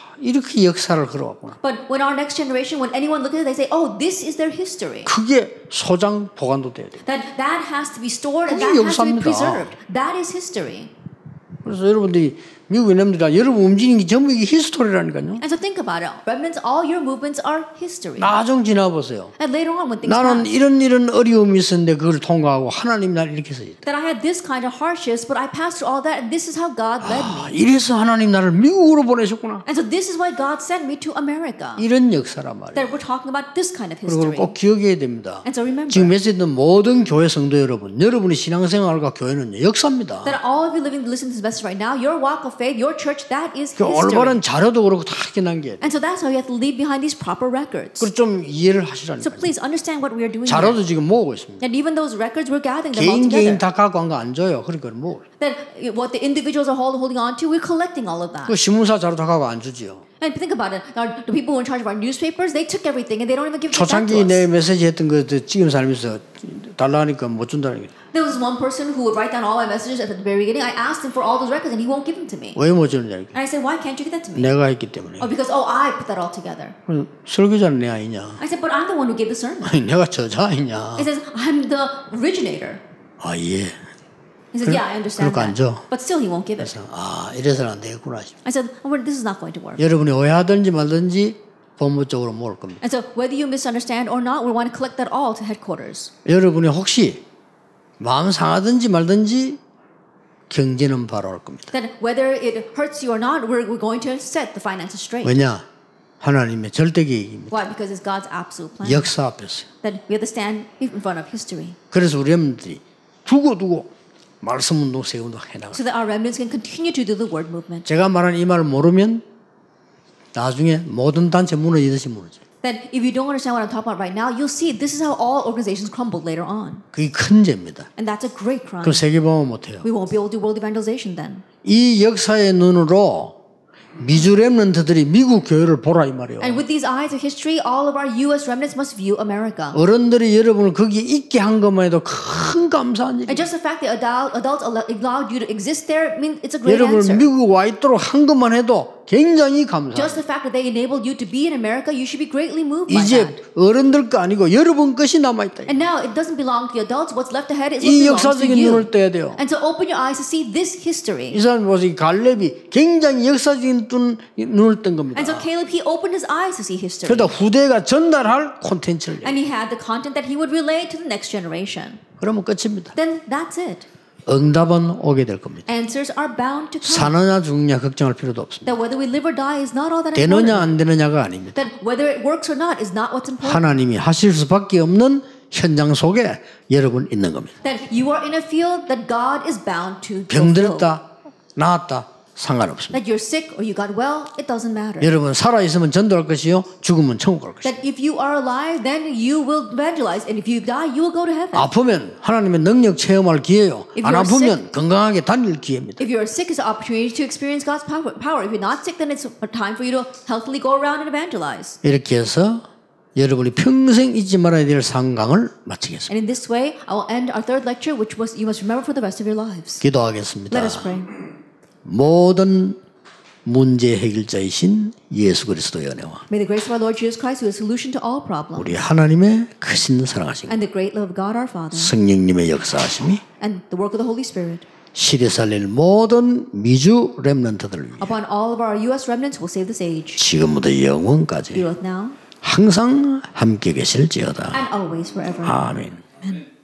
이렇게 역사를 걸어왔구나. But when our next generation, when anyone looks at it, they say, "Oh, this is their history." 그게 소장 보관도 돼야 돼요. That that has to be stored and 그게 that has to be 역사입니다. preserved. That is history. 그래서 여러분들이 미국 놈들아 여러분 움직이는 게 전부 이게 히스토리라니까요. And so think about it. Remnants, all your movements are history. 나중 지나보세요. And later on, when things 나는 pass, 이런 이런 어려움이 있었는데 그걸 통과하고 하나님이 날 이렇게 해서 that I had this kind of hardships, but I passed through all that, and this is how God led 아, me. 이래서 하나님 나를 미국으로 보내셨구나. And so this is why God sent me to America. 이런 역사란 말이에요. That we're talking about this kind of 그리고 history. 꼭 기억해야 됩니다. And so remember 지금 메시지 듣는 모든 교회 성도 여러분, 여러분의 신앙생활과 교회는 역사입니다. that all of you living, listening to this message right now, your walk of faith, your church, that is 그 history. 올바른 자료도 그렇고 다 이렇게 남겨야 돼요. And so that's why you have to leave behind these proper records. 그걸 좀 이해를 So 하시라니까요. please understand what we are doing 자료도 here. 지금 모으고 있습니다. And even those records, we're gathering them all 개인 개인 together. 다 갖고 간 거 안 줘요. 그러니까 뭐 That what the individuals are hold, holding on to, we're collecting all of that. 그 신문사 자료 다 갖고 안 주지요. And think about it. Our, the people who are in charge of our newspapers, they took everything and they don't even give it back 초창기 to 내 us. 메시지 했던 거 찍은 사람이 있어 달라니까 못 준다는 게. There was one person who would write down all my messages at the very beginning. I asked him for all those records and he won't give them to me. 왜 못 주느냐. And I said, why can't you give that to me? 내가 했기 때문에. Oh, because, oh, I put that all together. 그럼 설교자는 내 아니냐. I said, but I'm the one who gave the sermon. 아니 내가 저자 아니냐. He says, I'm the originator. 아 예. He said, yeah, I understand 그렇게 안 that. 줘. But still he won't give it. 그래서 아 이래서는 안 되겠구나. I said, oh, well, this is not going to work. 여러분이 오해하든지 말든지 본부적으로 모을 겁니다. And so whether you misunderstand or not, we want to collect that all to headquarters. 여러분이 혹시 마음 상하든지 말든지 경제는 바로 올 겁니다. That whether it hurts you or not, we're, we're going to set the finances straight. 왜냐? 하나님의 절대 계획입니다. Why? Because it's God's absolute plan. 역사 앞에서. That we have to stand in front of history. 그래서 우리 여러분들이 두고두고 말씀 운동, 세 운동 해나가. So that our remnants can continue to do the word movement. 제가 말한 이 말을 모르면 나중에 모든 단체 무너지듯이 무너져. That if you don't understand what I'm talking about right now, you'll see this is how all organizations crumble later on. 그게 큰 죄입니다. And that's a great crime. 그럼 세계보험 못해요. We won't be able to do world evangelization then. 이 역사의 눈으로 미주 렘넌트들이 미국 교회를 보라 이 말이에요. And with these eyes of history, all of our U S remnants must view America. 어른들이 여러분을 거기에 있게 한 것만 해도 큰 감사한 And 일이에요. just the fact that adult, adults allowed you to exist there, I mean, it's a great 여러분을 answer. 미국 와 있도록 한 것만 해도 굉장히 감사해요. Just the fact that they enabled you to be in America, you should be greatly moved by 이제 that. 어른들 거 아니고 여러분 것이 남아있다. And now it doesn't belong to the adults. What's left ahead is what 이 belongs to 역사적인 you. 눈을 떠야 돼요. And so open your eyes to see this history. 이 사람이 보세요. 갈렙이 굉장히 역사적인 눈, 눈을 뜬 겁니다. And so Caleb, he opened his eyes to see history. 그러다 후대가 전달할 콘텐츠를. And he had the content that he would relay to the next generation. 그러면 끝입니다. Then that's it. 응답은 오게 될 겁니다. Answers are bound to come. 사느냐 죽느냐 걱정할 필요도 없습니다. That whether we live or die is not all that 되느냐 important. 안 되느냐가 아닙니다. That whether it works or not is not what's important. 하나님이 하실 수밖에 없는 현장 속에 여러분 있는 겁니다. That you are in a field that God is bound to fulfill. 병들었다 나았다 상관없습니다. That you're sick or you got well, it doesn't matter. 여러분 살아 있으면 전도할 것이요 죽으면 천국 갈 것이다. That if you are alive, then you will evangelize, and if you die, you will go to heaven. 아프면 하나님의 능력 체험할 기회요. If 안 you're 아프면 건강하게 다닐 기회입니다. If you're sick, it's an opportunity to experience God's power. Power. If you're not sick, then it's a time for you to healthily go around and evangelize. 이렇게 해서 여러분이 평생 잊지 말아야 될 상강을 마치겠습니다. And in this way, I will end our third lecture, which was you must remember for the rest of your lives. 기도하겠습니다. Let us pray. 모든 문제 해결자이신 예수 그리스도의 은혜와 May the grace of our Lord Jesus Christ, who is a solution to all problems, 우리 하나님의 크신 사랑하심 and the great love of God our Father, 성령님의 역사하심이 and the work of the Holy Spirit, 시대 살릴 모든 미주 렘넌트들을 위해 upon all of our U S remnants, will save this age, 지금부터 영원까지 be both now 항상 함께 계실지어다. and always forever. 아멘. Amen.